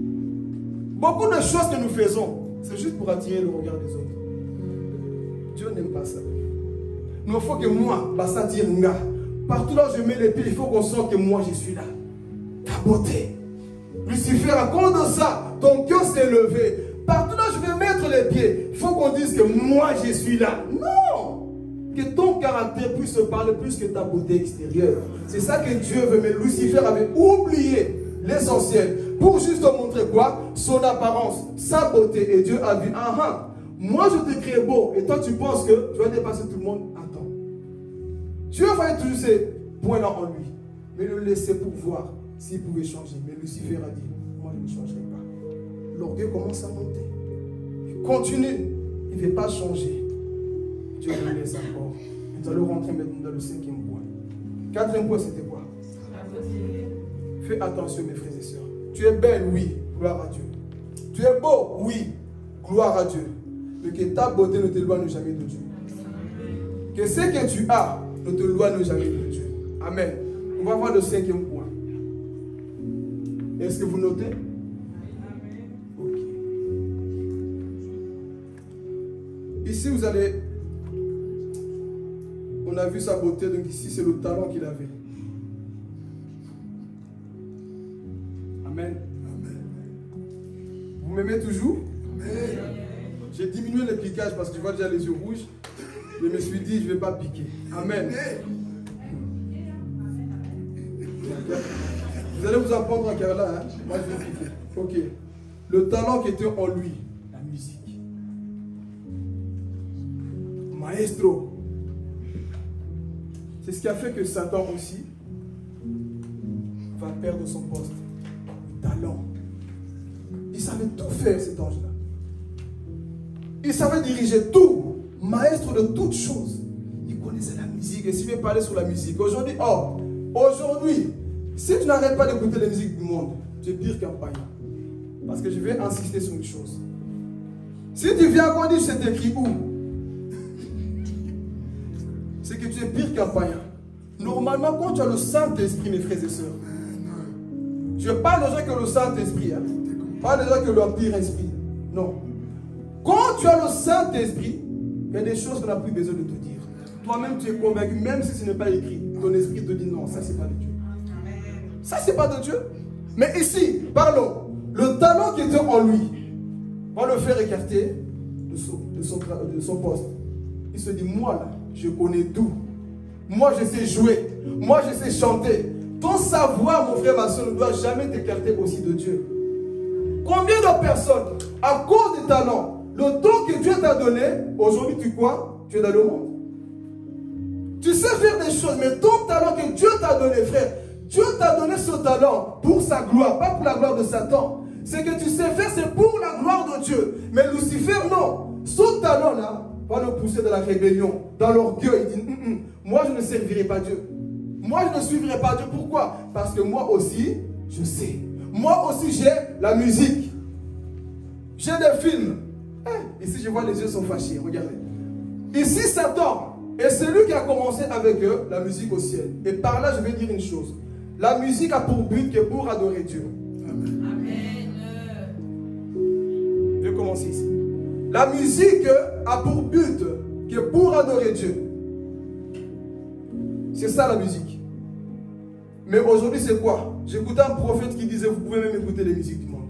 Speaker 4: Beaucoup de choses que nous faisons, c'est juste pour attirer le regard des autres. Dieu n'aime pas ça. Non, il faut que moi, bah, ça dire nga. Partout là où je mets les pieds, il faut qu'on sente que moi je suis là. Ta beauté. Lucifer, à cause de ça, ton cœur s'est levé. Partout là où je vais mettre les pieds, il faut qu'on dise que moi je suis là. Non! Que ton caractère puisse se parler plus que ta beauté extérieure. C'est ça que Dieu veut. Mais Lucifer avait oublié l'essentiel. Pour juste te montrer quoi? Son apparence, sa beauté. Et Dieu a vu, ah ah, moi je te crée beau. Et toi tu penses que tu vas dépasser tout le monde. Attends. Dieu va toujours ces points-là en lui. Mais le laisser pour voir s'il pouvait changer. Mais Lucifer a dit, moi je ne changerai pas. L'orgueil commence à monter. Il continue. Il ne veut pas changer. Dieu le laisse encore. Nous allons rentrer maintenant dans le cinquième point. Quatrième point, c'était quoi? Fais attention, mes frères et sœurs. Tu es belle, oui, gloire à Dieu. Tu es beau, oui, gloire à Dieu. Mais que ta beauté ne t'éloigne jamais de Dieu. Que ce que tu as ne t'éloigne jamais de Dieu. Amen. On va voir le cinquième point. Est-ce que vous notez? Ok. Ici, vous allez... On a vu sa beauté, donc ici, c'est le talent qu'il avait. Amen. Amen. Vous m'aimez toujours? Amen. J'ai diminué le piquage parce que je vois déjà les yeux rouges. Je me suis dit, je ne vais pas piquer. Amen. Vous allez vous apprendre à Carla, hein? Moi, je vais piquer. Ok. Le talent qui était en lui, la musique. Maestro. C'est ce qui a fait que Satan aussi va perdre son poste. Le talent. Il savait tout faire, cet ange-là. Il savait diriger tout. Maître de toutes choses. Il connaissait la musique. Et si je vais parler sur la musique, aujourd'hui, oh, aujourd'hui, si tu n'arrêtes pas d'écouter la musique du monde, tu es pire qu'un païen. Parce que je vais insister sur une chose. Si tu viens qu'on dit, c'est écrit où? C'est que tu es pire qu'un païen. Normalement, quand tu as le Saint-Esprit, mes frères et sœurs, je parle de gens qui ont le Saint-Esprit, hein, pas de gens qui ont leur pire esprit. Non. Quand tu as le Saint-Esprit, il y a des choses qu'on n'a plus besoin de te dire. Toi-même, tu es convaincu, même si ce n'est pas écrit, ton esprit te dit non, ça, c'est pas de Dieu. Ça, c'est pas de Dieu. Mais ici, parlons, le talent qui était en lui va le faire écarter de son, de son, de son poste. Il se dit, moi là, je connais tout. Moi, je sais jouer. Moi, je sais chanter. Ton savoir, mon frère, ma soeur, ne doit jamais t'écarter aussi de Dieu. Combien de personnes, à cause des talents, le don que Dieu t'a donné, aujourd'hui, tu crois, tu es dans le monde. Tu sais faire des choses, mais ton talent que Dieu t'a donné, frère, Dieu t'a donné ce talent pour sa gloire, pas pour la gloire de Satan. C'est que tu sais faire, c'est pour la gloire de Dieu. Mais Lucifer, non. Ce talent-là va le pousser dans la rébellion, dans l'orgueil. Il dit, mm -mm, moi, je ne servirai pas Dieu. Moi, je ne suivrai pas Dieu. Pourquoi? Parce que moi aussi, je sais. Moi aussi, j'ai la musique. J'ai des films. Eh, ici, je vois les yeux sont fâchés. Regardez. Ici, Satan, et c'est lui qui a commencé avec eux, la musique au ciel. Et par là, je vais dire une chose. La musique a pour but que pour adorer Dieu. Amen. Amen. Je vais commencer ici. La musique a pour but que pour adorer Dieu. C'est ça la musique. Mais aujourd'hui, c'est quoi? J'écoutais un prophète qui disait, vous pouvez même écouter les musiques du monde.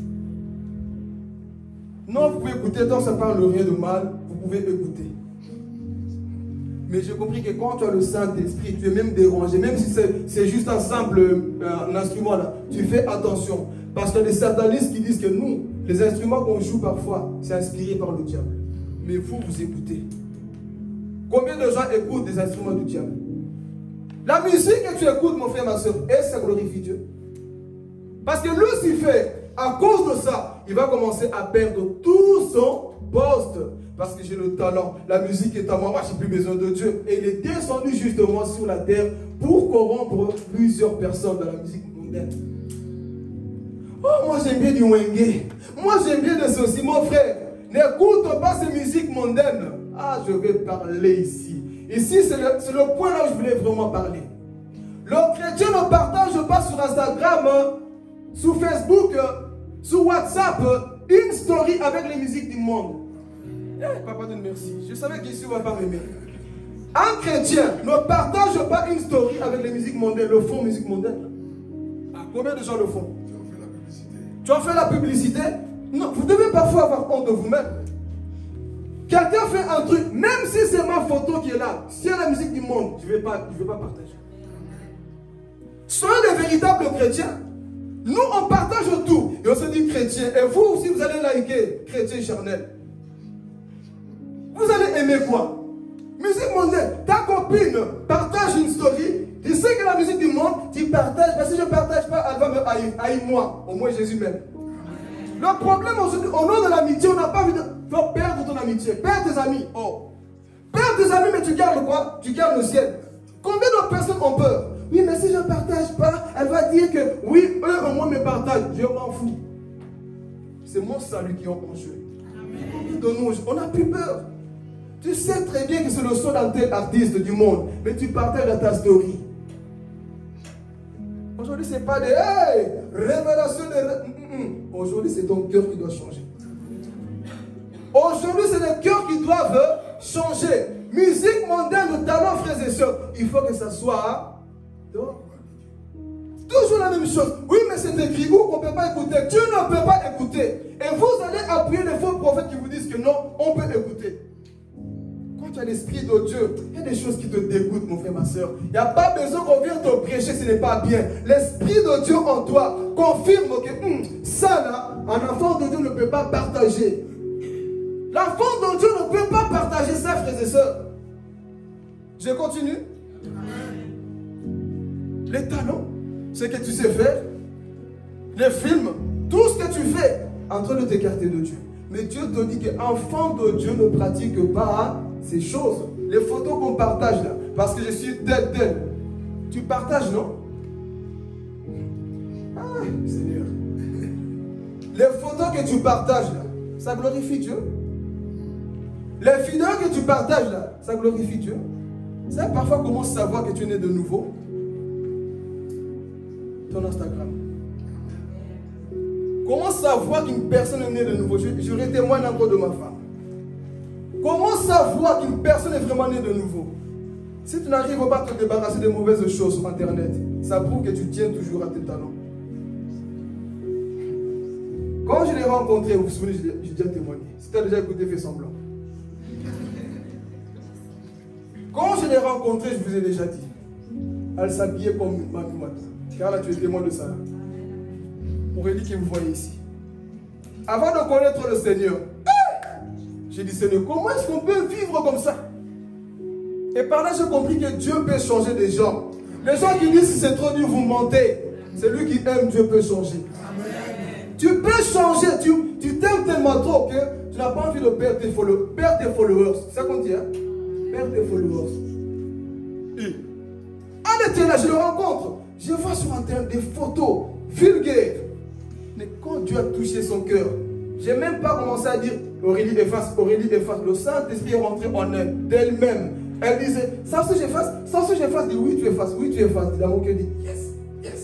Speaker 4: Non, vous pouvez écouter, tant ça parle rien de mal, vous pouvez écouter. Mais j'ai compris que quand tu as le Saint-Esprit, tu es même dérangé, même si c'est juste un simple euh, un instrument là, tu fais attention. Parce qu'il y a des satanistes qui disent que nous, les instruments qu'on joue parfois, c'est inspiré par le diable. Mais vous, vous écoutez. Combien de gens écoutent des instruments du diable? La musique que tu écoutes, mon frère, ma soeur, est-ce que ça glorifie Dieu? Parce que Lucifer, à cause de ça, il va commencer à perdre tout son poste. Parce que j'ai le talent, la musique est à moi, moi j'ai plus besoin de Dieu. Et il est descendu justement sur la terre pour corrompre plusieurs personnes dans la musique mondaine. Oh, moi j'aime bien du Wenge. Moi j'aime bien de ceci, mon frère. N'écoute pas ces musiques mondaines. Ah, je vais parler ici. Ici, c'est le, le point là où je voulais vraiment parler. Le chrétien ne partage pas sur Instagram, sur Facebook, sur WhatsApp, une story avec les musiques du monde. Eh, papa donne merci. Je savais qu'ici on ne va pas m'aimer. Un chrétien ne partage pas une story avec les musiques mondaines, le fond musique mondaine. Ah, combien de gens le font? Tu as fait la publicité? Non, vous devez parfois avoir honte de vous-même. Quelqu'un fait un truc, même si c'est ma photo qui est là, si c'est la musique du monde, je ne vais pas, je vais pas partager. Soyez des véritables chrétiens. Nous, on partage tout. Et on se dit chrétien. Et vous, si vous allez liker, chrétien charnel, vous allez aimer quoi? Musique mondaine. Ta copine partage une story. Tu sais que la musique du monde, tu partages. Parce que si je ne partage pas, elle va me haïr. Haïr-moi. Au moins Jésus même. Le problème aujourd'hui, au nom de l'amitié, on n'a pas envie de faut perdre ton amitié. Perds tes amis. Oh. Perds tes amis, mais tu gardes quoi? Tu gardes le ciel. Combien de personnes ont peur? Oui, mais si je ne partage pas, elle va dire que oui, eux au moins me partagent. Je m'en fous. C'est mon salut qui est en jeu. De nous, on n'a plus peur. Tu sais très bien que c'est le seul tel artiste du monde, mais tu partages dans ta story. Aujourd'hui, ce n'est pas des hey, révélations de... Aujourd'hui, c'est ton cœur qui doit changer. Aujourd'hui, c'est les cœurs qui doivent changer. Musique mondaine, le talent, frères et sœurs, il faut que ça soit... Toujours la même chose. Oui, mais c'est écrit où qu'on ne peut pas écouter. Dieu ne peut pas écouter. Et vous allez appuyer les faux prophètes qui vous disent que non, on peut écouter. Quand tu as l'esprit de Dieu, il y a des choses qui te dégoûtent, mon frère, ma soeur. Il n'y a pas besoin qu'on vienne te prêcher, ce n'est pas bien. L'esprit de Dieu en toi confirme que hum, ça là, un enfant de Dieu ne peut pas partager. L'enfant de Dieu ne peut pas partager ça, frères et sœurs. Je continue. Les talents, ce que tu sais faire, les films, tout ce que tu fais, en train de t'écarter de Dieu. Mais Dieu te dit qu'enfant de Dieu ne pratique pas ces choses. Les photos qu'on partage là, parce que je suis tel, tel. Tu partages, non? Ah, Seigneur. Les photos que tu partages là, ça glorifie Dieu. Les vidéos que tu partages là, ça glorifie Dieu. Ça, parfois, comment savoir que tu es né de nouveau? Ton Instagram. Comment savoir qu'une personne est née de nouveau? Je, je témoigne encore de ma femme. Comment savoir qu'une personne est vraiment née de nouveau? Si tu n'arrives pas à te débarrasser des mauvaises choses sur Internet, ça prouve que tu tiens toujours à tes talents. Quand je l'ai rencontré, vous vous souvenez, j'ai déjà témoigné. Si tu as déjà écouté, fais semblant. Quand je l'ai rencontré, je vous ai déjà dit, elle s'habillait comme ma maman. Car là, tu es témoin de ça. Aurélie qui vous voyez ici. Avant de connaître le Seigneur, j'ai dit, Seigneur, comment est-ce qu'on peut vivre comme ça? Et par là, j'ai compris que Dieu peut changer des gens. Les gens qui disent, si c'est trop dur, vous mentez. Celui qui aime, Dieu peut changer. Amen. Tu peux changer. Tu, tu t'aimes tellement trop que tu n'as pas envie de perdre tes followers. Perdre tes followers. C'est ça qu'on dit, hein? Perdre tes followers. Et, en étant là, je le rencontre. Je vois sur Internet des photos vulgaires. Mais quand Dieu a touché son cœur, je n'ai même pas commencé à dire Aurélie efface, Aurélie efface. Le Saint-Esprit est rentré en elle, d'elle-même. Elle disait, ça que j'efface, ça que j'efface, dit oui tu effaces, oui tu effaces. Dans mon cœur dit, yes, yes.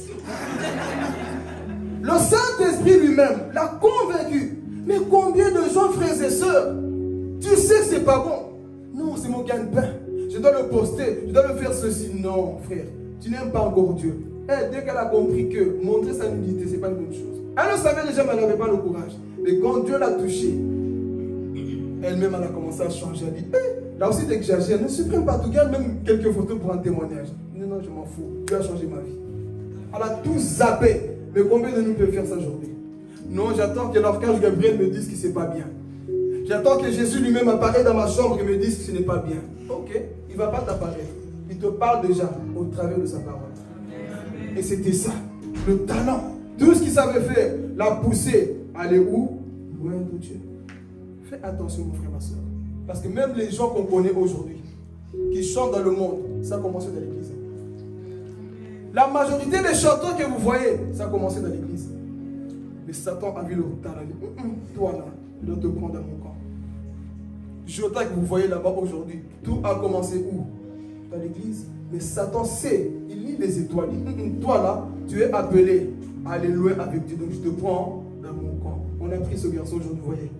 Speaker 4: Le Saint-Esprit lui-même l'a convaincu. Mais combien de gens, frères et sœurs, tu sais que c'est pas bon. Non, c'est mon gagne-pain. Je dois le poster, je dois le faire ceci. Non, frère, tu n'aimes pas encore Dieu. Elle, dès qu'elle a compris que montrer sa nudité, ce n'est pas une bonne chose. Elle le savait déjà, mais elle n'avait pas le courage. Mais quand Dieu l'a touchée, elle-même, elle a commencé à changer. Elle dit, hey, là aussi, t'exagères, ne supprime pas tout, garde même quelques photos pour un témoignage. Non, non, je m'en fous. Dieu a changé ma vie. Elle a tout zappé. Mais combien de nous peuvent faire ça aujourd'hui? Non, j'attends que l'archange Gabriel me dise que ce n'est pas bien. J'attends que Jésus lui-même apparaisse dans ma chambre et me dise que ce n'est pas bien. Ok, il ne va pas t'apparaître. Il te parle déjà au travers de sa parole. Et c'était ça, le talent. Tout ce qu'il savait faire, l'a poussé à aller où? Loin de Dieu. Fais attention, mon frère, ma soeur. Parce que même les gens qu'on connaît aujourd'hui, qui chantent dans le monde, ça a commencé dans l'église. La majorité des chanteurs que vous voyez, ça a commencé dans l'église. Mais Satan a vu le talent. Il dit, hum, hum, toi là, je dois te prendre dans mon camp. Jota que vous voyez là-bas aujourd'hui, tout a commencé où? Dans l'église. Mais Satan sait, il lit les étoiles. Il dit, hum, hum, toi là, tu es appelé à aller loin avec Dieu. Donc je te prends dans mon camp. On a pris ce garçon aujourd'hui, vous voyez.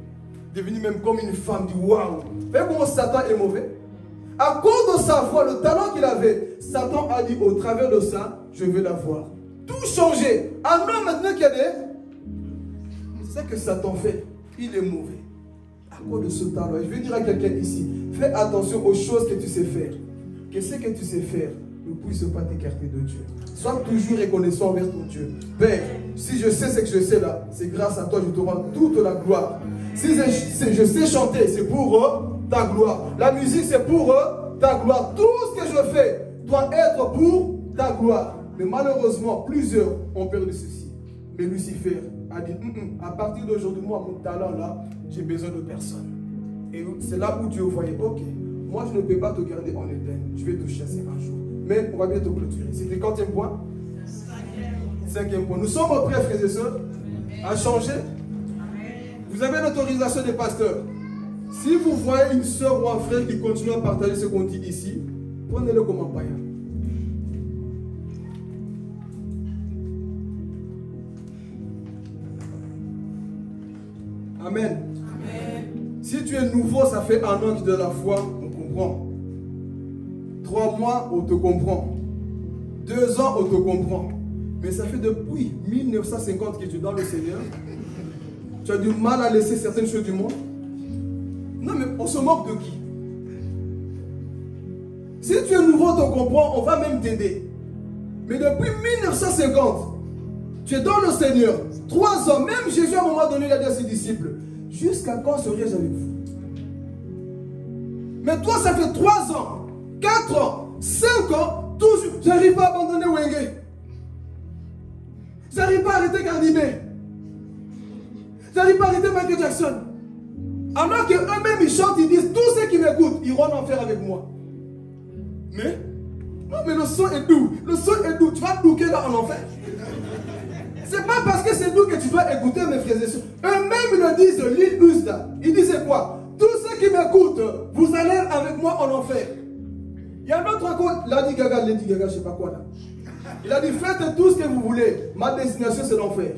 Speaker 4: devenue même comme une femme. Dit waouh. Vous voyez comment Satan est mauvais? À cause de sa voix, le talent qu'il avait, Satan a dit au travers de ça, je vais la voir. Tout changer. Un homme maintenant qui a des... C'est ça que Satan fait. Il est mauvais. À cause de ce talent. Je vais dire à quelqu'un ici, fais attention aux choses que tu sais faire. Qu'est-ce que tu sais faire? Ne puisse pas t'écarter de Dieu. Sois toujours reconnaissant envers ton Dieu. Père, si je sais ce que je sais là, c'est grâce à toi, je te rends toute la gloire. Si je, si je sais chanter, c'est pour euh, ta gloire. La musique, c'est pour euh, ta gloire. Tout ce que je fais doit être pour ta gloire. Mais malheureusement, plusieurs ont perdu ceci. Mais Lucifer a dit, mm -mm, à partir d'aujourd'hui, moi, mon talent là, j'ai besoin de personne. Et c'est là où Dieu voyait, ok, moi je ne peux pas te garder en Éden, je vais te chasser un jour. Mais on va bientôt clôturer. C'était le quatrième point. Cinquième point. Nous sommes prêts, frères et sœurs, à changer. Vous avez l'autorisation des pasteurs. Si vous voyez une soeur ou un frère qui continue à partager ce qu'on dit ici, prenez-le comme un païen. Amen. Amen. Si tu es nouveau, ça fait un an que tu es de la foi, on comprend. Trois mois, on te comprend. Deux ans, on te comprend. Mais ça fait depuis mille neuf cent cinquante que tu es dans le Seigneur. Tu as du mal à laisser certaines choses du monde. Non, mais on se moque de qui? Si tu es nouveau, on te comprend, on va même t'aider. Mais depuis mille neuf cent cinquante, tu es dans le Seigneur. Trois ans, même Jésus à un moment donné, il a dit à ses disciples, jusqu'à quand serai-je avec vous? Mais toi, ça fait trois ans, quatre ans, cinq ans, toujours, j'arrive pas à abandonner Wenge. J'arrive pas à arrêter Gardimé. J'arrive pas à arrêter Michael Jackson. Alors qu'eux-mêmes, ils chantent, ils disent, tous ceux qui m'écoutent iront en enfer avec moi. Mais, non, mais le son est doux. Le son est doux. Tu vas te bouquer là en enfer. C'est pas parce que c'est doux que tu dois écouter, mes frères et sœurs. Eux-mêmes, ils le disent, Lil Uzda. Ils disaient quoi? Tous ceux qui m'écoutent, vous allez avec moi en enfer. Il y a un autre encore, Lady Gaga, Lady Gaga, je sais pas quoi là. Il a dit, faites tout ce que vous voulez. Ma destination, c'est l'enfer.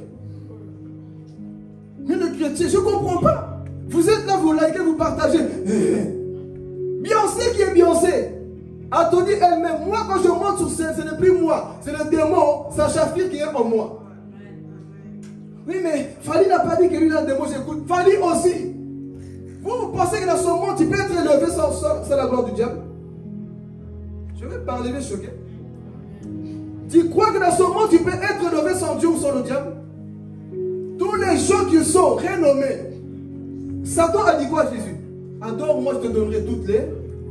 Speaker 4: Mais le chrétien, je ne comprends pas. Vous êtes là, vous likez, vous partagez. Beyoncé qui est Beyoncé a tout dit elle-même. Moi, quand je monte sur scène, ce n'est plus moi. C'est le démon, Sacha Fierce qui est en moi. Oui, mais Fali n'a pas dit que lui, a un démon, j'écoute. Fali aussi. Vous, vous pensez que dans son monde, tu peux être élevé sans, sans, sans la gloire du diable? Je vais parler les choquer. Tu crois que dans ce monde, tu peux être élevé sans Dieu ou sans le diable? Tous les gens qui sont renommés. Satan a dit quoi à Jésus? Adore, moi je te donnerai toutes les.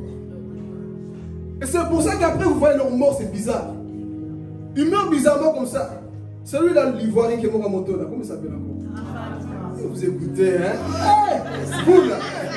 Speaker 4: Et c'est pour ça qu'après vous voyez leur mort, c'est bizarre. Ils meurent bizarrement comme ça. Celui-là, l'ivoirien qui est mort à moto, là, comment il s'appelle encore? Vous écoutez, hein? Hey, vous là.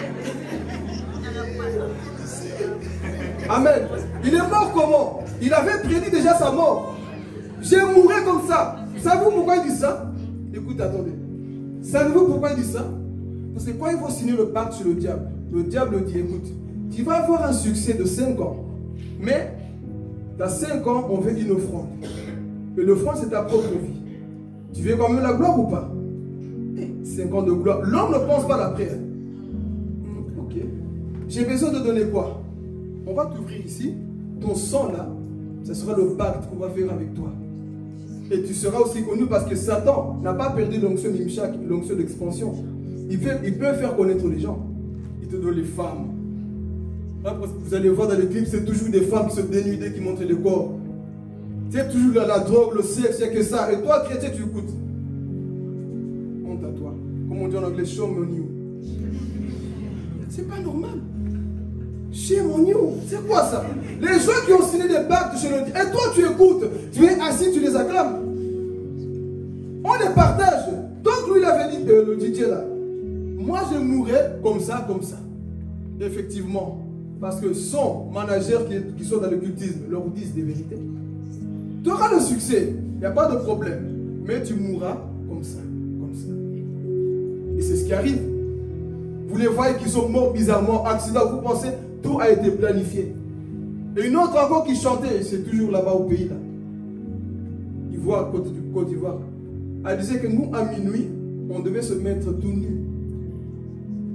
Speaker 4: Amen. Il est mort comment? Il avait prédit déjà sa mort. J'ai mouru comme ça. Savez-vous pourquoi il dit ça? Écoutez, attendez. Savez-vous pourquoi il dit ça? Parce que quand il va signer le pacte sur le diable, le diable dit, écoute, tu vas avoir un succès de cinq ans. Mais, dans cinq ans, on veut une offrande. Et l'offrande, c'est ta propre vie. Tu veux quand même la gloire ou pas? cinq ans de gloire. L'homme ne pense pas à la prière. Ok. J'ai besoin de donner quoi? On va t'ouvrir ici. Ton sang là, ce sera le pacte qu'on va faire avec toi. Et tu seras aussi connu parce que Satan n'a pas perdu l'onction Mimshak, l'onction d'expansion. Il peut, il peut faire connaître les gens. Il te donne les femmes. Vous allez voir dans les clips, c'est toujours des femmes qui se dénudent, qui montrent le corps. C'est toujours la, la drogue, le sexe, il n'y a que ça. Et toi, chrétien, tu écoutes. Honte à toi. Comme on dit en anglais, shame on you. C'est pas normal. Shame on you. C'est quoi ça? Les gens qui ont signé des pactes chez le Dieu. Et toi, tu écoutes. Tu es assis, tu les acclames. On les partage. Donc, lui, il avait dit, euh, le D J là, moi, je mourrai comme ça, comme ça. Effectivement. Parce que son manager qui, qui sont dans le cultisme leur disent des vérités. Tu auras le succès. Il n'y a pas de problème. Mais tu mourras comme ça. Comme ça. Et c'est ce qui arrive. Vous les voyez qui sont morts bizarrement, accident. Vous pensez, tout a été planifié. Et une autre encore qui chantait, c'est toujours là-bas au pays, là. Ivoire, côté du Côte d'Ivoire. Elle disait que nous, à minuit, on devait se mettre tout nu.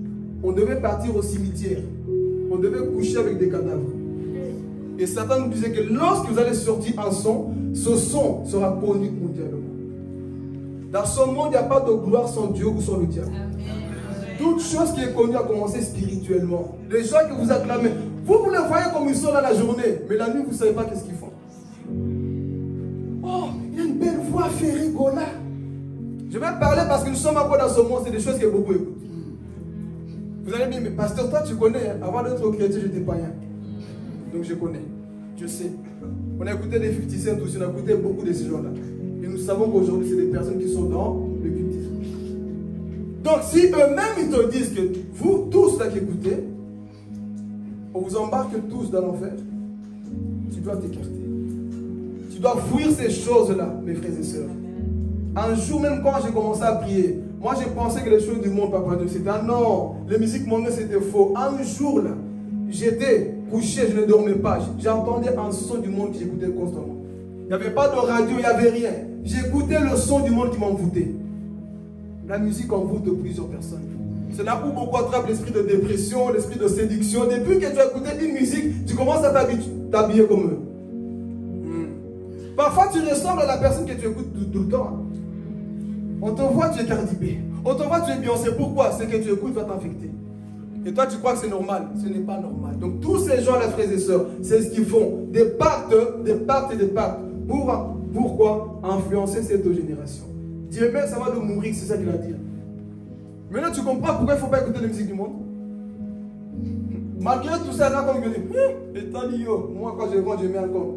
Speaker 4: on devait partir au cimetière. On devait coucher avec des cadavres. Et Satan nous disait que lorsque vous allez sortir un son, ce son sera connu mondialement. Dans ce monde, il n'y a pas de gloire sans Dieu ou sans le diable. Toute chose qui est connue a commencé spirituellement. Les gens que vous acclamez, vous, vous les voyez comme ils sont là la journée, mais la nuit, vous ne savez pas qu'est-ce qu'ils font. Oh, il y a une belle voix, fait rigoler. Je vais parler parce que nous sommes encore dans ce monde, c'est des choses que beaucoup écoutent. Vous allez me dire, mais pasteur, toi tu connais, hein? Avant d'être chrétien, j'étais païen. Donc je connais, je sais. On a écouté des cinquante Cent aussi, on a écouté beaucoup de ces gens-là. Et nous savons qu'aujourd'hui, c'est des personnes qui sont dans le cultisme. Donc si eux-mêmes ils te disent que vous, tous là qui écoutez, on vous embarque tous dans l'enfer, tu dois t'écarter. Tu dois fuir ces choses-là, mes frères et sœurs. Un jour, même quand j'ai commencé à prier, moi j'ai pensé que les choses du monde, papa Dieu, c'était un non, les musiques mondaines c'était faux. Un jour là, j'étais couché, je ne dormais pas. J'entendais un son du monde que j'écoutais constamment. Il n'y avait pas de radio, il n'y avait rien. J'écoutais le son du monde qui m'envoûtait. La musique envoûte plusieurs personnes. C'est là où beaucoup attrapent l'esprit de dépression, l'esprit de séduction. Depuis que tu as écouté une musique, tu commences à t'habiller comme eux. Hmm. Parfois, tu ressembles à la personne que tu écoutes tout, tout le temps. On te voit, tu es Cardi B. On te voit, tu es Beyoncé. Pourquoi? Ce que tu écoutes va t'infecter. Et toi, tu crois que c'est normal. Ce n'est pas normal. Donc, tous ces gens-là, frères et sœurs, c'est ce qu'ils font. Des pactes, des pactes et des pactes. Pour, pourquoi? Influencer cette génération. Dieu même, ça va de mourir, c'est ça qu'il a dit. Maintenant, tu comprends pourquoi il ne faut pas écouter la musique du monde? Malgré tout ça, là, comme je dis, et Talio, moi, quand je rentre, je mets encore.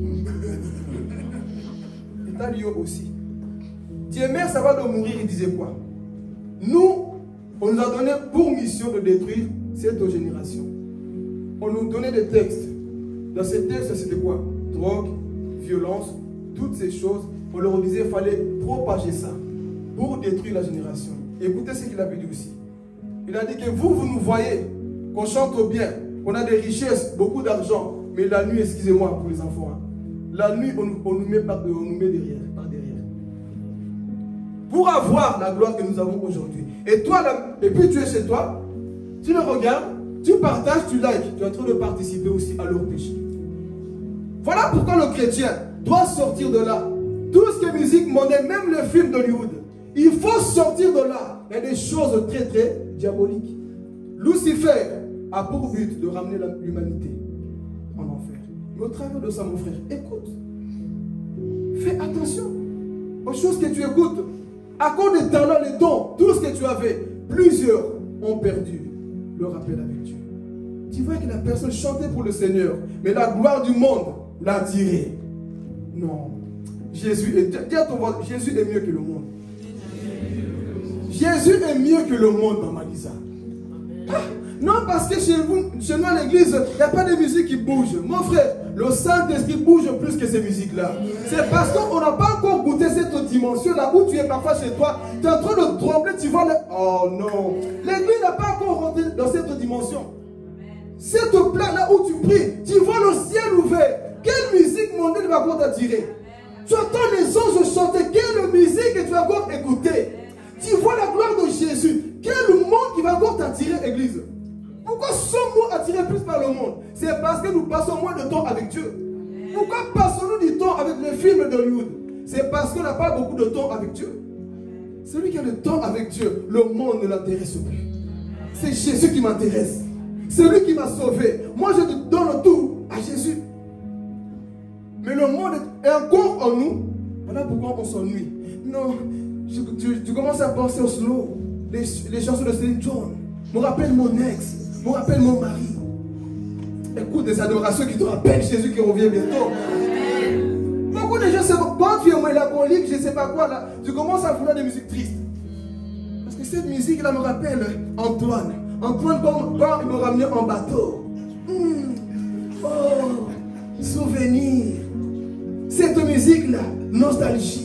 Speaker 4: Et Talio aussi. Dieu même, ça va de mourir, il disait quoi? Nous, on nous a donné pour mission de détruire cette génération. On nous donnait des textes. Dans ces textes, c'était quoi? Drogue, violence, toutes ces choses. On leur disait qu'il fallait propager ça pour détruire la génération. Écoutez ce qu'il avait dit aussi. Il a dit que vous, vous nous voyez, qu'on chante bien, qu'on a des richesses, beaucoup d'argent, mais la nuit, excusez-moi pour les enfants, hein, la nuit, on, on, nous met par, on nous met derrière, par derrière. Pour avoir la gloire que nous avons aujourd'hui. Et toi, là, et puis tu es chez toi, tu le regardes, tu partages, tu likes, tu es en train de participer aussi à leur péché. Voilà pourquoi le chrétien doit sortir de là. Tout ce qui est musique mondaine, même le film d'Hollywood, il faut sortir de là. Il y a des choses très très diaboliques. Lucifer a pour but de ramener l'humanité en enfer. Mais au travers de ça, mon frère, écoute. Fais attention aux choses que tu écoutes. À cause des talents, les dons, tout ce que tu avais, plusieurs ont perdu le rappel avec Dieu. Tu vois que la personne chantait pour le Seigneur, mais la gloire du monde l'a tiré. Non. Jésus est, dis à ton voisin, Jésus est mieux que le monde. Jésus est mieux que le monde, Maman Lisa. Ah, non, parce que chez vous, chez nous à l'église, il n'y a pas de musique qui bouge. Mon frère, le Saint-Esprit bouge plus que ces musiques-là. C'est parce qu'on n'a pas encore goûté cette dimension-là où tu es parfois chez toi, tu es en train de trembler, tu vois le... Oh non. L'église n'a pas encore rentré dans cette dimension. Cette place-là où tu pries, tu vois le ciel ouvert. Quelle musique mondaine va encore t'attirer? Tu entends les anges chanter. Quelle musique que tu vas encore écouter? Tu vois la gloire de Jésus. Quel monde qui va encore t'attirer, église? Pourquoi sommes-nous attirés plus par le monde? C'est parce que nous passons moins de temps avec Dieu. Pourquoi passons-nous du temps avec les films d'Hollywood? C'est parce qu'on n'a pas beaucoup de temps avec Dieu. Celui qui a le temps avec Dieu, le monde ne l'intéresse plus. C'est Jésus qui m'intéresse. C'est lui qui m'a sauvé. Moi, je donne tout à Jésus. Mais le monde est encore en nous. Voilà pourquoi on s'ennuie. Non, je, je, je commence à penser au slow. Les, les chansons de Céline John me rappellent mon ex, me rappellent mon mari. Écoute des adorations qui te rappellent Jésus qui revient bientôt. Beaucoup de gens, quand tu es mélancolique, je ne sais pas quoi, là, tu commences à vouloir des musiques tristes. Parce que cette musique-là me rappelle Antoine. Antoine, quand, quand il me ramenait en bateau. Mmh. Oh, souvenir. Cette musique-là, nostalgie.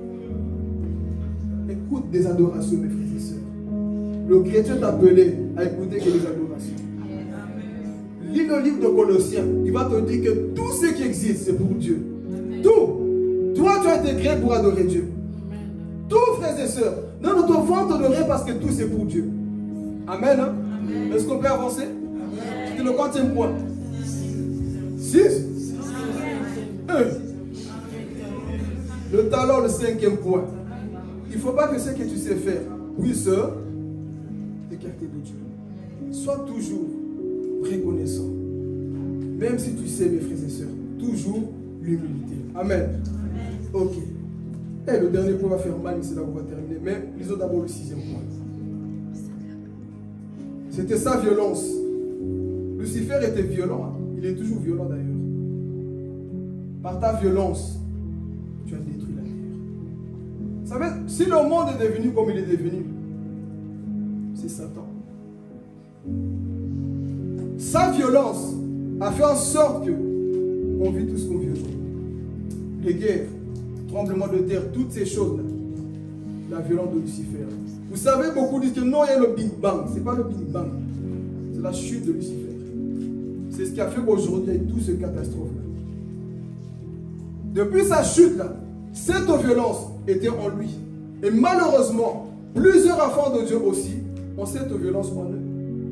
Speaker 4: Écoute des adorations, mes frères et sœurs. Le chrétien t'a appelé à écouter que des adorations. Lis le livre de Colossiens. Il va te dire que tout ce qui existe, c'est pour Dieu. Tout. Toi, tu as été créé pour adorer Dieu. Tout, frères et sœurs. Non, ne te vante de rien parce que tout, c'est pour Dieu. Amen. Hein? Est-ce qu'on peut avancer? C'était le quatrième point. six. un. Le talent, le cinquième point. Il ne faut pas que ce que tu sais faire puisse t'écarter de Dieu. Sois toujours reconnaissant. Même si tu sais, mes frères et sœurs, toujours l'humilité. Amen. Ok. Et le dernier point va faire mal, mais c'est là où on va terminer. Mais lisons d'abord le sixième point. C'était sa violence. Lucifer était violent. Il est toujours violent d'ailleurs. Par ta violence, tu as détruit la terre. Vous savez, si le monde est devenu comme il est devenu, c'est Satan. Sa violence a fait en sorte que on vit tout ce qu'on vit aujourd'hui. Les guerres, tremblements de terre, toutes ces choses-là. La violence de Lucifer. Vous savez, beaucoup disent que non, il y a le Big Bang. Ce n'est pas le Big Bang. C'est la chute de Lucifer. C'est ce qui a fait qu'aujourd'hui, il y a eu toutes ces catastrophes-là. Depuis sa chute-là, cette violence était en lui. Et malheureusement, plusieurs enfants de Dieu aussi ont cette violence en eux.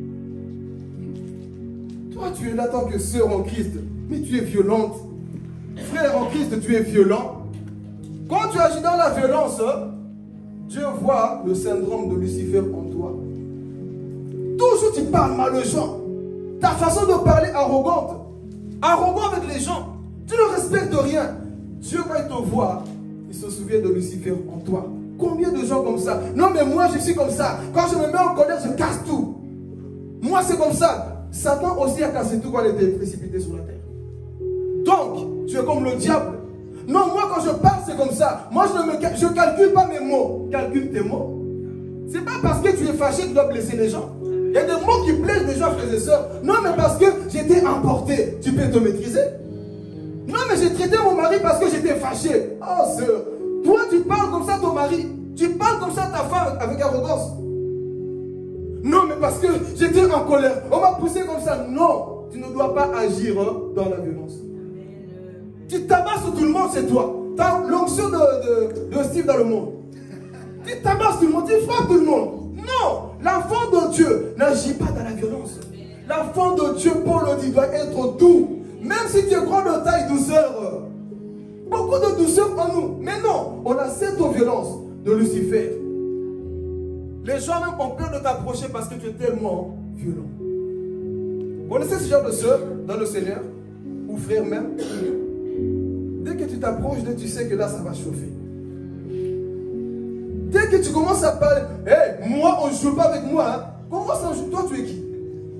Speaker 4: Toi, tu es là tant que sœur en Christ, mais tu es violente. Frère en Christ, tu es violent. Quand tu agis dans la violence, Dieu voit le syndrome de Lucifer en toi. Toujours tu parles mal aux gens. Ta façon de parler arrogante. Arrogant avec les gens. Tu ne respectes rien. Dieu, quand il te voit, il se souvient de Lucifer en toi. Combien de gens comme ça? Non, mais moi, je suis comme ça. Quand je me mets en colère, je casse tout. Moi, c'est comme ça. Satan aussi a cassé tout quand il était précipité sur la terre. Donc, tu es comme le diable. Non, moi, quand je parle, c'est comme ça. Moi, je ne me, je calcule pas mes mots. Calcule tes mots. C'est pas parce que tu es fâché que tu dois blesser les gens. Il y a des mots qui blessent les gens, frères et sœurs. Non, mais parce que j'étais emporté. Tu peux te maîtriser. Non, mais j'ai traité mon mari parce que j'étais fâché. Oh, sœur. Toi, tu parles comme ça à ton mari. Tu parles comme ça à ta femme avec arrogance. Non, mais parce que j'étais en colère. On m'a poussé comme ça. Non, tu ne dois pas agir hein, dans la violence. Tu tabasses tout le monde, c'est toi. Tu as l'onction de, de, de Steve dans le monde. Tu tabasses tout le monde, tu frappes tout le monde. Non, l'enfant de Dieu n'agit pas dans la violence. L'enfant de Dieu, Paul le dit, doit être doux. Même si tu es grand de taille, douceur. Beaucoup de douceur en nous. Mais non, on a cette violence de Lucifer. Les gens même ont peur de t'approcher parce que tu es tellement violent. Vous connaissez ce genre de soeur dans le Seigneur? Ou frère même? Dès que tu t'approches, tu sais que là, ça va chauffer. Dès que tu commences à parler, hey, moi, on ne joue pas avec moi. Hein. Comment ça joue? Toi, tu es qui?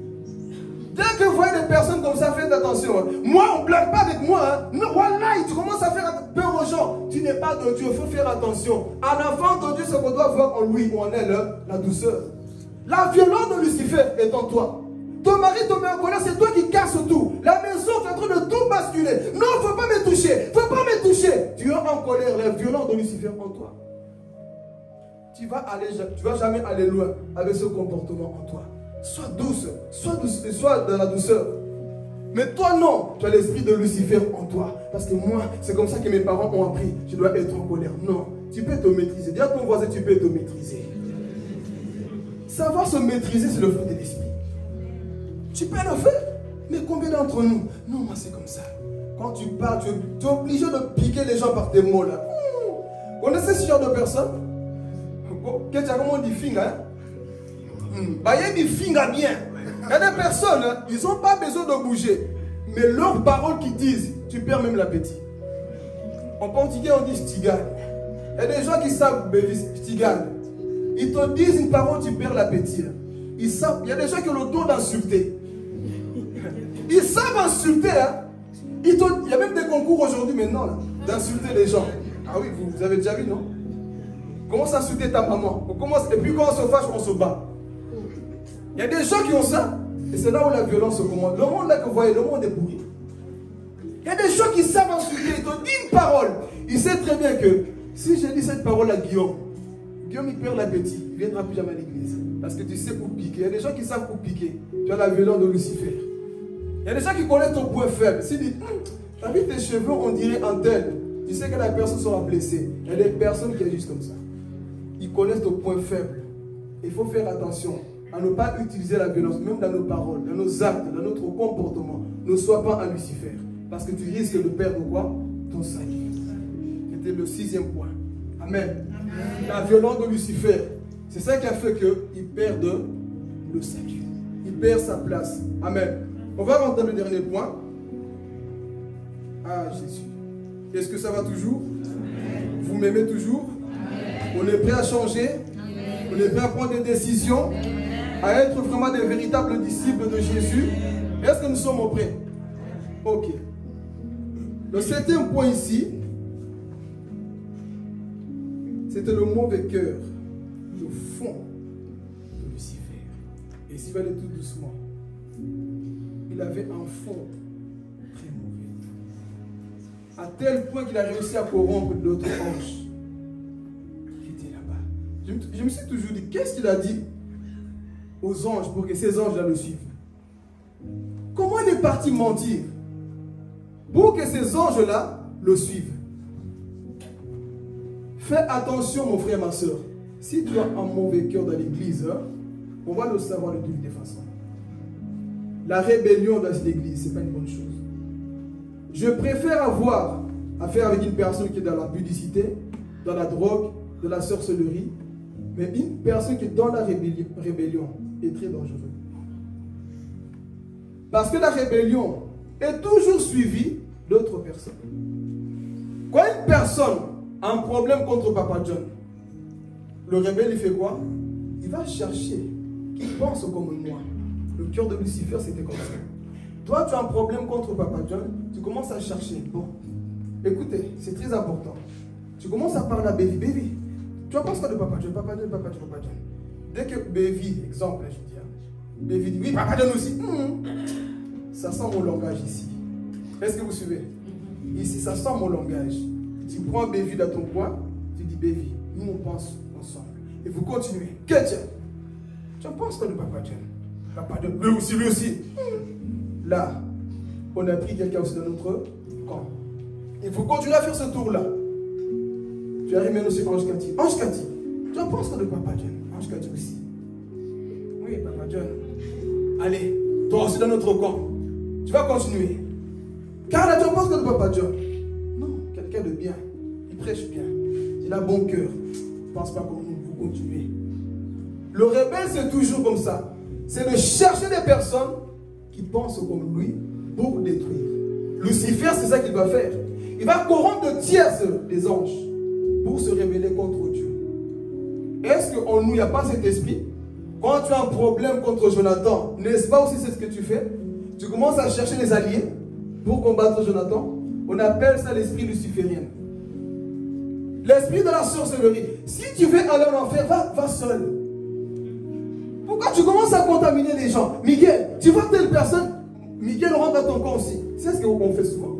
Speaker 4: Dès que vous voyez des personnes comme ça, faites attention. Hein. Moi, on ne blague pas avec moi. Hein. Non, voilà, tu commences à faire peur aux gens. Tu n'es pas de Dieu, il faut faire attention. Un enfant de Dieu, ce qu'on doit voir en lui ou en elle, hein, la douceur. La violence de Lucifer est en toi. Ton mari te met en colère, c'est toi qui casses tout. La maison, tu es en train de tout basculer. Non, il ne faut pas me toucher. Il ne faut pas me toucher. Tu es en colère, la violence de Lucifer en toi. Tu vas aller, tu vas jamais aller loin avec ce comportement en toi. Sois douce, sois, douce, sois dans la douceur. Mais toi non, tu as l'esprit de Lucifer en toi. Parce que moi, c'est comme ça que mes parents ont appris. Je dois être en colère. Non, tu peux te maîtriser. Dis à ton voisin, tu peux te maîtriser. Savoir se maîtriser, c'est le fruit de l'esprit. Tu peux le faire. Mais combien d'entre nous? Non, moi c'est comme ça. Quand tu parles, tu es obligé de piquer les gens par tes mots là. Vous connaissez ce genre de personnes? Qu'est-ce que comment on dit finger? Bah, il y a des fingers bien. Il y a des personnes, hein, ils n'ont pas besoin de bouger. Mais leurs paroles qu'ils disent, tu perds même l'appétit. En portugais, on dit stigan. Il y a des gens qui savent stigan. Ils te disent une parole, tu perds l'appétit. Ils savent. Il y a des gens qui ont le don d'insulter. Ils savent insulter. Hein. Ils te... Il y a même des concours aujourd'hui maintenant d'insulter les gens. Ah oui, vous, vous avez déjà vu, non? Commence à insulter ta maman. On commence, et puis quand on se fâche, on se bat. Il y a des gens qui ont ça. Et c'est là où la violence se commence. Le monde là que vous voyez, le monde est pourri. Il y a des gens qui savent insulter. Ils te disent une parole. Il sait très bien que si je dis cette parole à Guillaume, Guillaume il perd l'appétit. Il ne viendra plus jamais à l'église. Parce que tu sais où piquer. Il y a des gens qui savent où piquer. Tu as la violence de Lucifer. Il y a des gens qui connaissent ton point faible. S'ils disent, tu as vu tes cheveux, on dirait un tel. Tu sais que la personne sera blessée. Il y a des personnes qui agissent comme ça. Ils connaissent ton point faible. Il faut faire attention. à ne pas utiliser la violence, même dans nos paroles, dans nos actes, dans notre comportement. Ne sois pas un Lucifer. Parce que tu risques de perdre quoi? Ton salut. C'était le sixième point. Amen. Amen. La violence de Lucifer, c'est ça qui a fait qu'il perde le salut. Il perd sa place. Amen. On va rentrer dans le dernier point. Ah, Jésus. Est-ce que ça va toujours? Amen. Vous m'aimez toujours? Amen. On est prêt à changer? Amen. On est prêt à prendre des décisions? Amen. À être vraiment des véritables disciples de Jésus? Est-ce que nous sommes prêts? Ok. Le septième point ici, c'était le mauvais cœur, le fond de Lucifer. Et s'il va aller tout doucement, il avait un fond très mauvais. À tel point qu'il a réussi à corrompre d'autres anges qui étaient là-bas. Je, je me suis toujours dit, qu'est-ce qu'il a dit aux anges pour que ces anges-là le suivent? Comment il est parti mentir pour que ces anges-là le suivent? Fais attention, mon frère, ma soeur. Si tu as un mauvais cœur dans l'église, hein, on va le savoir de toutes les façons. La rébellion dans l'église, ce n'est pas une bonne chose. Je préfère avoir affaire avec une personne qui est dans la pudicité, dans la drogue, dans la sorcellerie, mais une personne qui est dans la rébellion, rébellion est très dangereuse. Parce que la rébellion est toujours suivie d'autres personnes. Quand une personne a un problème contre Papa John, le rebelle, il fait quoi? Il va chercher qui pense comme moi. Le cœur de Lucifer, c'était comme ça. Toi, tu as un problème contre Papa John, tu commences à chercher. Bon, écoutez, c'est très important. Tu commences à parler à Bévi. Bévi, tu en penses quoi de Papa John? Papa John, Papa John, Papa John. Dès que Bévi, exemple, je dis, Bévi dit, oui, Papa John aussi. Mmh. Ça sent mon langage ici. Est-ce que vous suivez? Ici, ça sent mon langage. Tu prends Bévi dans ton coin, tu dis Bévi, nous on pense ensemble. Et vous continuez. Qu'est-ce que tu en penses quoi de Papa John? Papa John, lui aussi, lui aussi. Là, on a pris quelqu'un aussi dans notre camp. Il faut continuer à faire ce tour-là. Tu arrives maintenant sur Ange Kati. Ange Kati, tu en penses quoi de Papa John? Ange Kati aussi. Oui, Papa John. Allez, toi aussi dans notre camp. Tu vas continuer. Car là, tu en penses quoi de Papa John? Non, quelqu'un de bien. Il prêche bien. Il a bon cœur. Ne pense pas comme nous, vous continuez. Le rebelle, c'est toujours comme ça. C'est de chercher des personnes qui pensent comme lui pour détruire. Lucifer, c'est ça qu'il va faire. Il va corrompre de tierces des anges pour se révéler contre Dieu. Est-ce qu'en nous, il n'y a pas cet esprit? Quand tu as un problème contre Jonathan, n'est-ce pas aussi c'est ce que tu fais? Tu commences à chercher des alliés pour combattre Jonathan. On appelle ça l'esprit luciférien. L'esprit de la sorcellerie. Si tu veux aller en enfer, va, va seul. Pourquoi tu commences à contaminer les gens? Miguel, tu vois telle personne, Miguel rentre dans ton camp aussi. C'est ce qu'on fait souvent.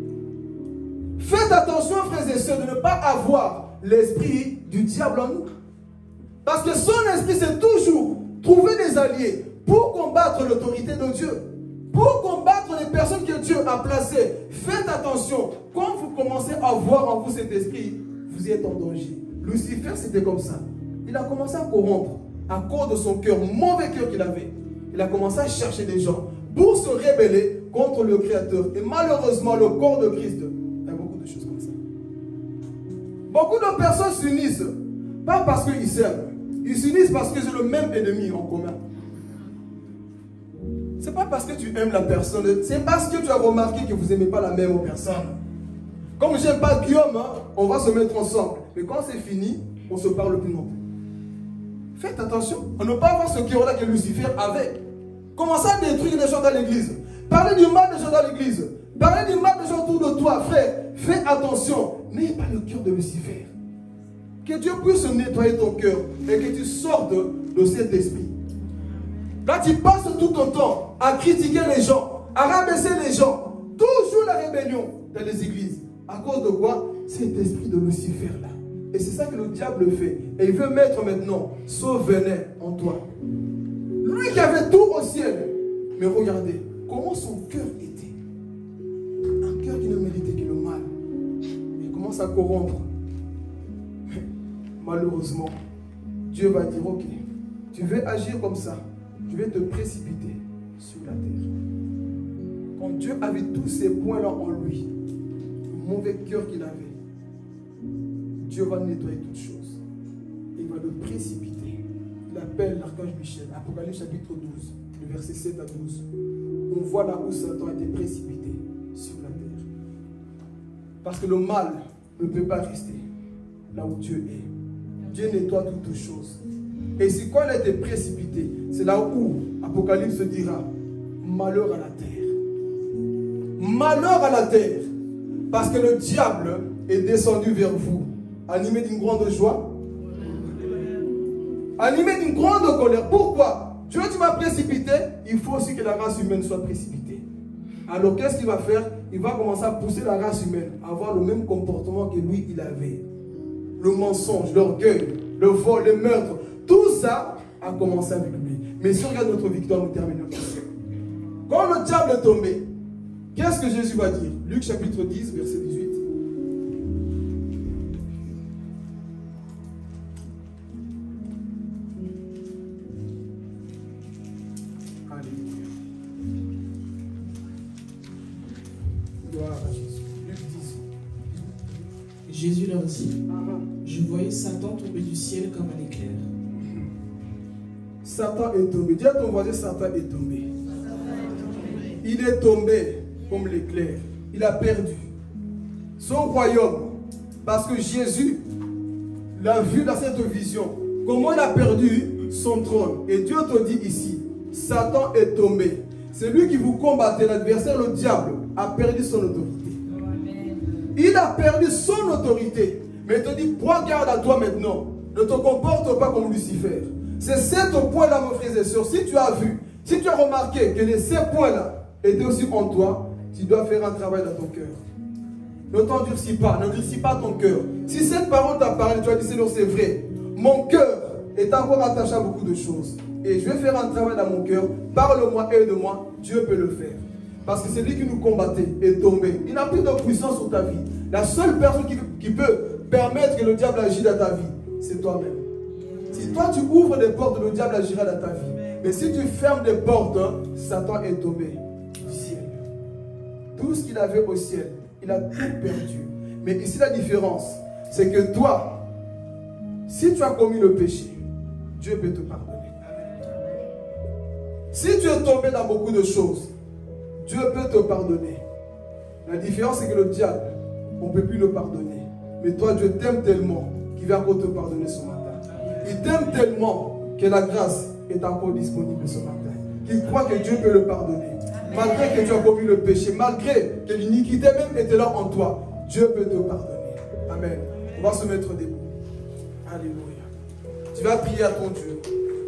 Speaker 4: Faites attention, frères et sœurs, de ne pas avoir l'esprit du diable en nous. Parce que son esprit, c'est toujours trouver des alliés pour combattre l'autorité de Dieu. Pour combattre les personnes que Dieu a placées. Faites attention. Quand vous commencez à voir en vous cet esprit, vous y êtes en danger. Lucifer, c'était comme ça. Il a commencé à corrompre à cause de son cœur, mauvais cœur qu'il avait. Il a commencé à chercher des gens pour se rébeller contre le Créateur. Et malheureusement, le corps de Christ, il y a beaucoup de choses comme ça. Beaucoup de personnes s'unissent, pas parce qu'ils s'aiment. Ils s'unissent parce qu'ils ont le même ennemi en commun. Ce n'est pas parce que tu aimes la personne, c'est parce que tu as remarqué que vous n'aimez pas la même personne. Comme je n'aime pas Guillaume, hein, on va se mettre ensemble. Mais quand c'est fini, on ne se parle plus non plus. Faites attention, on ne peut pas avoir ce cœur-là que Lucifer avait. Commencez à détruire les gens dans l'église. Parlez du mal des gens dans l'église. Parlez du mal des gens autour de toi, frère. Fais attention. N'ayez pas le cœur de Lucifer. Que Dieu puisse nettoyer ton cœur et que tu sortes de cet esprit. Là, tu passes tout ton temps à critiquer les gens, à rabaisser les gens. Toujours la rébellion dans les églises. À cause de quoi? Cet esprit de Lucifer là. Et c'est ça que le diable fait. Et il veut mettre maintenant ce venin en toi. Lui qui avait tout au ciel. Mais regardez comment son cœur était. Un cœur qui ne méritait que le mal. Il commence à corrompre. Malheureusement, Dieu va dire, ok, tu veux agir comme ça, tu veux te précipiter sur la terre. Quand Dieu avait tous ces points-là en lui, le mauvais cœur qu'il avait, Dieu va nettoyer toutes choses. Il va le précipiter. Il appelle l'archange Michel, Apocalypse chapitre douze, le verset sept à douze. On voit là où Satan a été précipité sur la terre. Parce que le mal ne peut pas rester là où Dieu est. Dieu nettoie toutes choses. Et si quand il a été précipité, c'est là où Apocalypse se dira, malheur à la terre. Malheur à la terre. Parce que le diable est descendu vers vous, animé d'une grande joie, animé d'une grande colère. Pourquoi? Dieu, tu m'as précipité, il faut aussi que la race humaine soit précipitée. Alors qu'est-ce qu'il va faire? Il va commencer à pousser la race humaine à avoir le même comportement que lui, il avait. Le mensonge, l'orgueil, le vol, le meurtre, tout ça a commencé avec lui. Mais si on regarde notre victoire, nous terminons ici. Quand le diable est tombé, qu'est-ce que Jésus va dire? Luc chapitre dix, verset dix-huit. Alléluia. Gloire à Jésus. Luc dix.
Speaker 2: Jésus leur dit, je voyais Satan tomber du ciel comme un éclair.
Speaker 4: Satan est tombé. Dis à ton voisin, Satan est tombé. Il est tombé comme l'éclair. Il a perdu son royaume. Parce que Jésus l'a vu dans cette vision. Comment il a perdu son trône. Et Dieu te dit ici, Satan est tombé. C'est lui qui vous combattait, l'adversaire, le diable, a perdu son autorité. Il a perdu son autorité. Mais il te dit, prends garde à toi maintenant. Ne te comporte pas comme Lucifer. C'est sept points-là, mes frères et sœurs. Si tu as vu, si tu as remarqué que les sept points-là étaient aussi en toi, tu dois faire un travail dans ton cœur. Ne t'endurcis pas, n'endurcis pas ton cœur. Si cette parole t'a parlé, tu as dit, Seigneur, c'est vrai. Mon cœur est encore attaché à beaucoup de choses. Et je vais faire un travail dans mon cœur. Parle-moi, aide-moi. Dieu peut le faire. Parce que c'est lui qui nous combattait est tombé. Il n'a plus de puissance sur ta vie. La seule personne qui, qui peut permettre que le diable agisse dans ta vie, c'est toi-même. Si toi tu ouvres des portes, le diable agira dans ta vie. Mais si tu fermes des portes, Satan est tombé du ciel. Tout ce qu'il avait au ciel, il a tout perdu. Mais ici la différence, c'est que toi, si tu as commis le péché, Dieu peut te pardonner. Si tu es tombé dans beaucoup de choses, Dieu peut te pardonner. La différence, c'est que le diable, on ne peut plus le pardonner. Mais toi, Dieu t'aime tellement qu'il va encore te pardonner ce matin. Il t'aime tellement que la grâce est encore disponible ce matin. Qu'il croit que Dieu peut le pardonner. Malgré que tu as commis le péché, malgré que l'iniquité même était là en toi, Dieu peut te pardonner. Amen. On va se mettre debout. Alléluia. Tu vas prier à ton Dieu.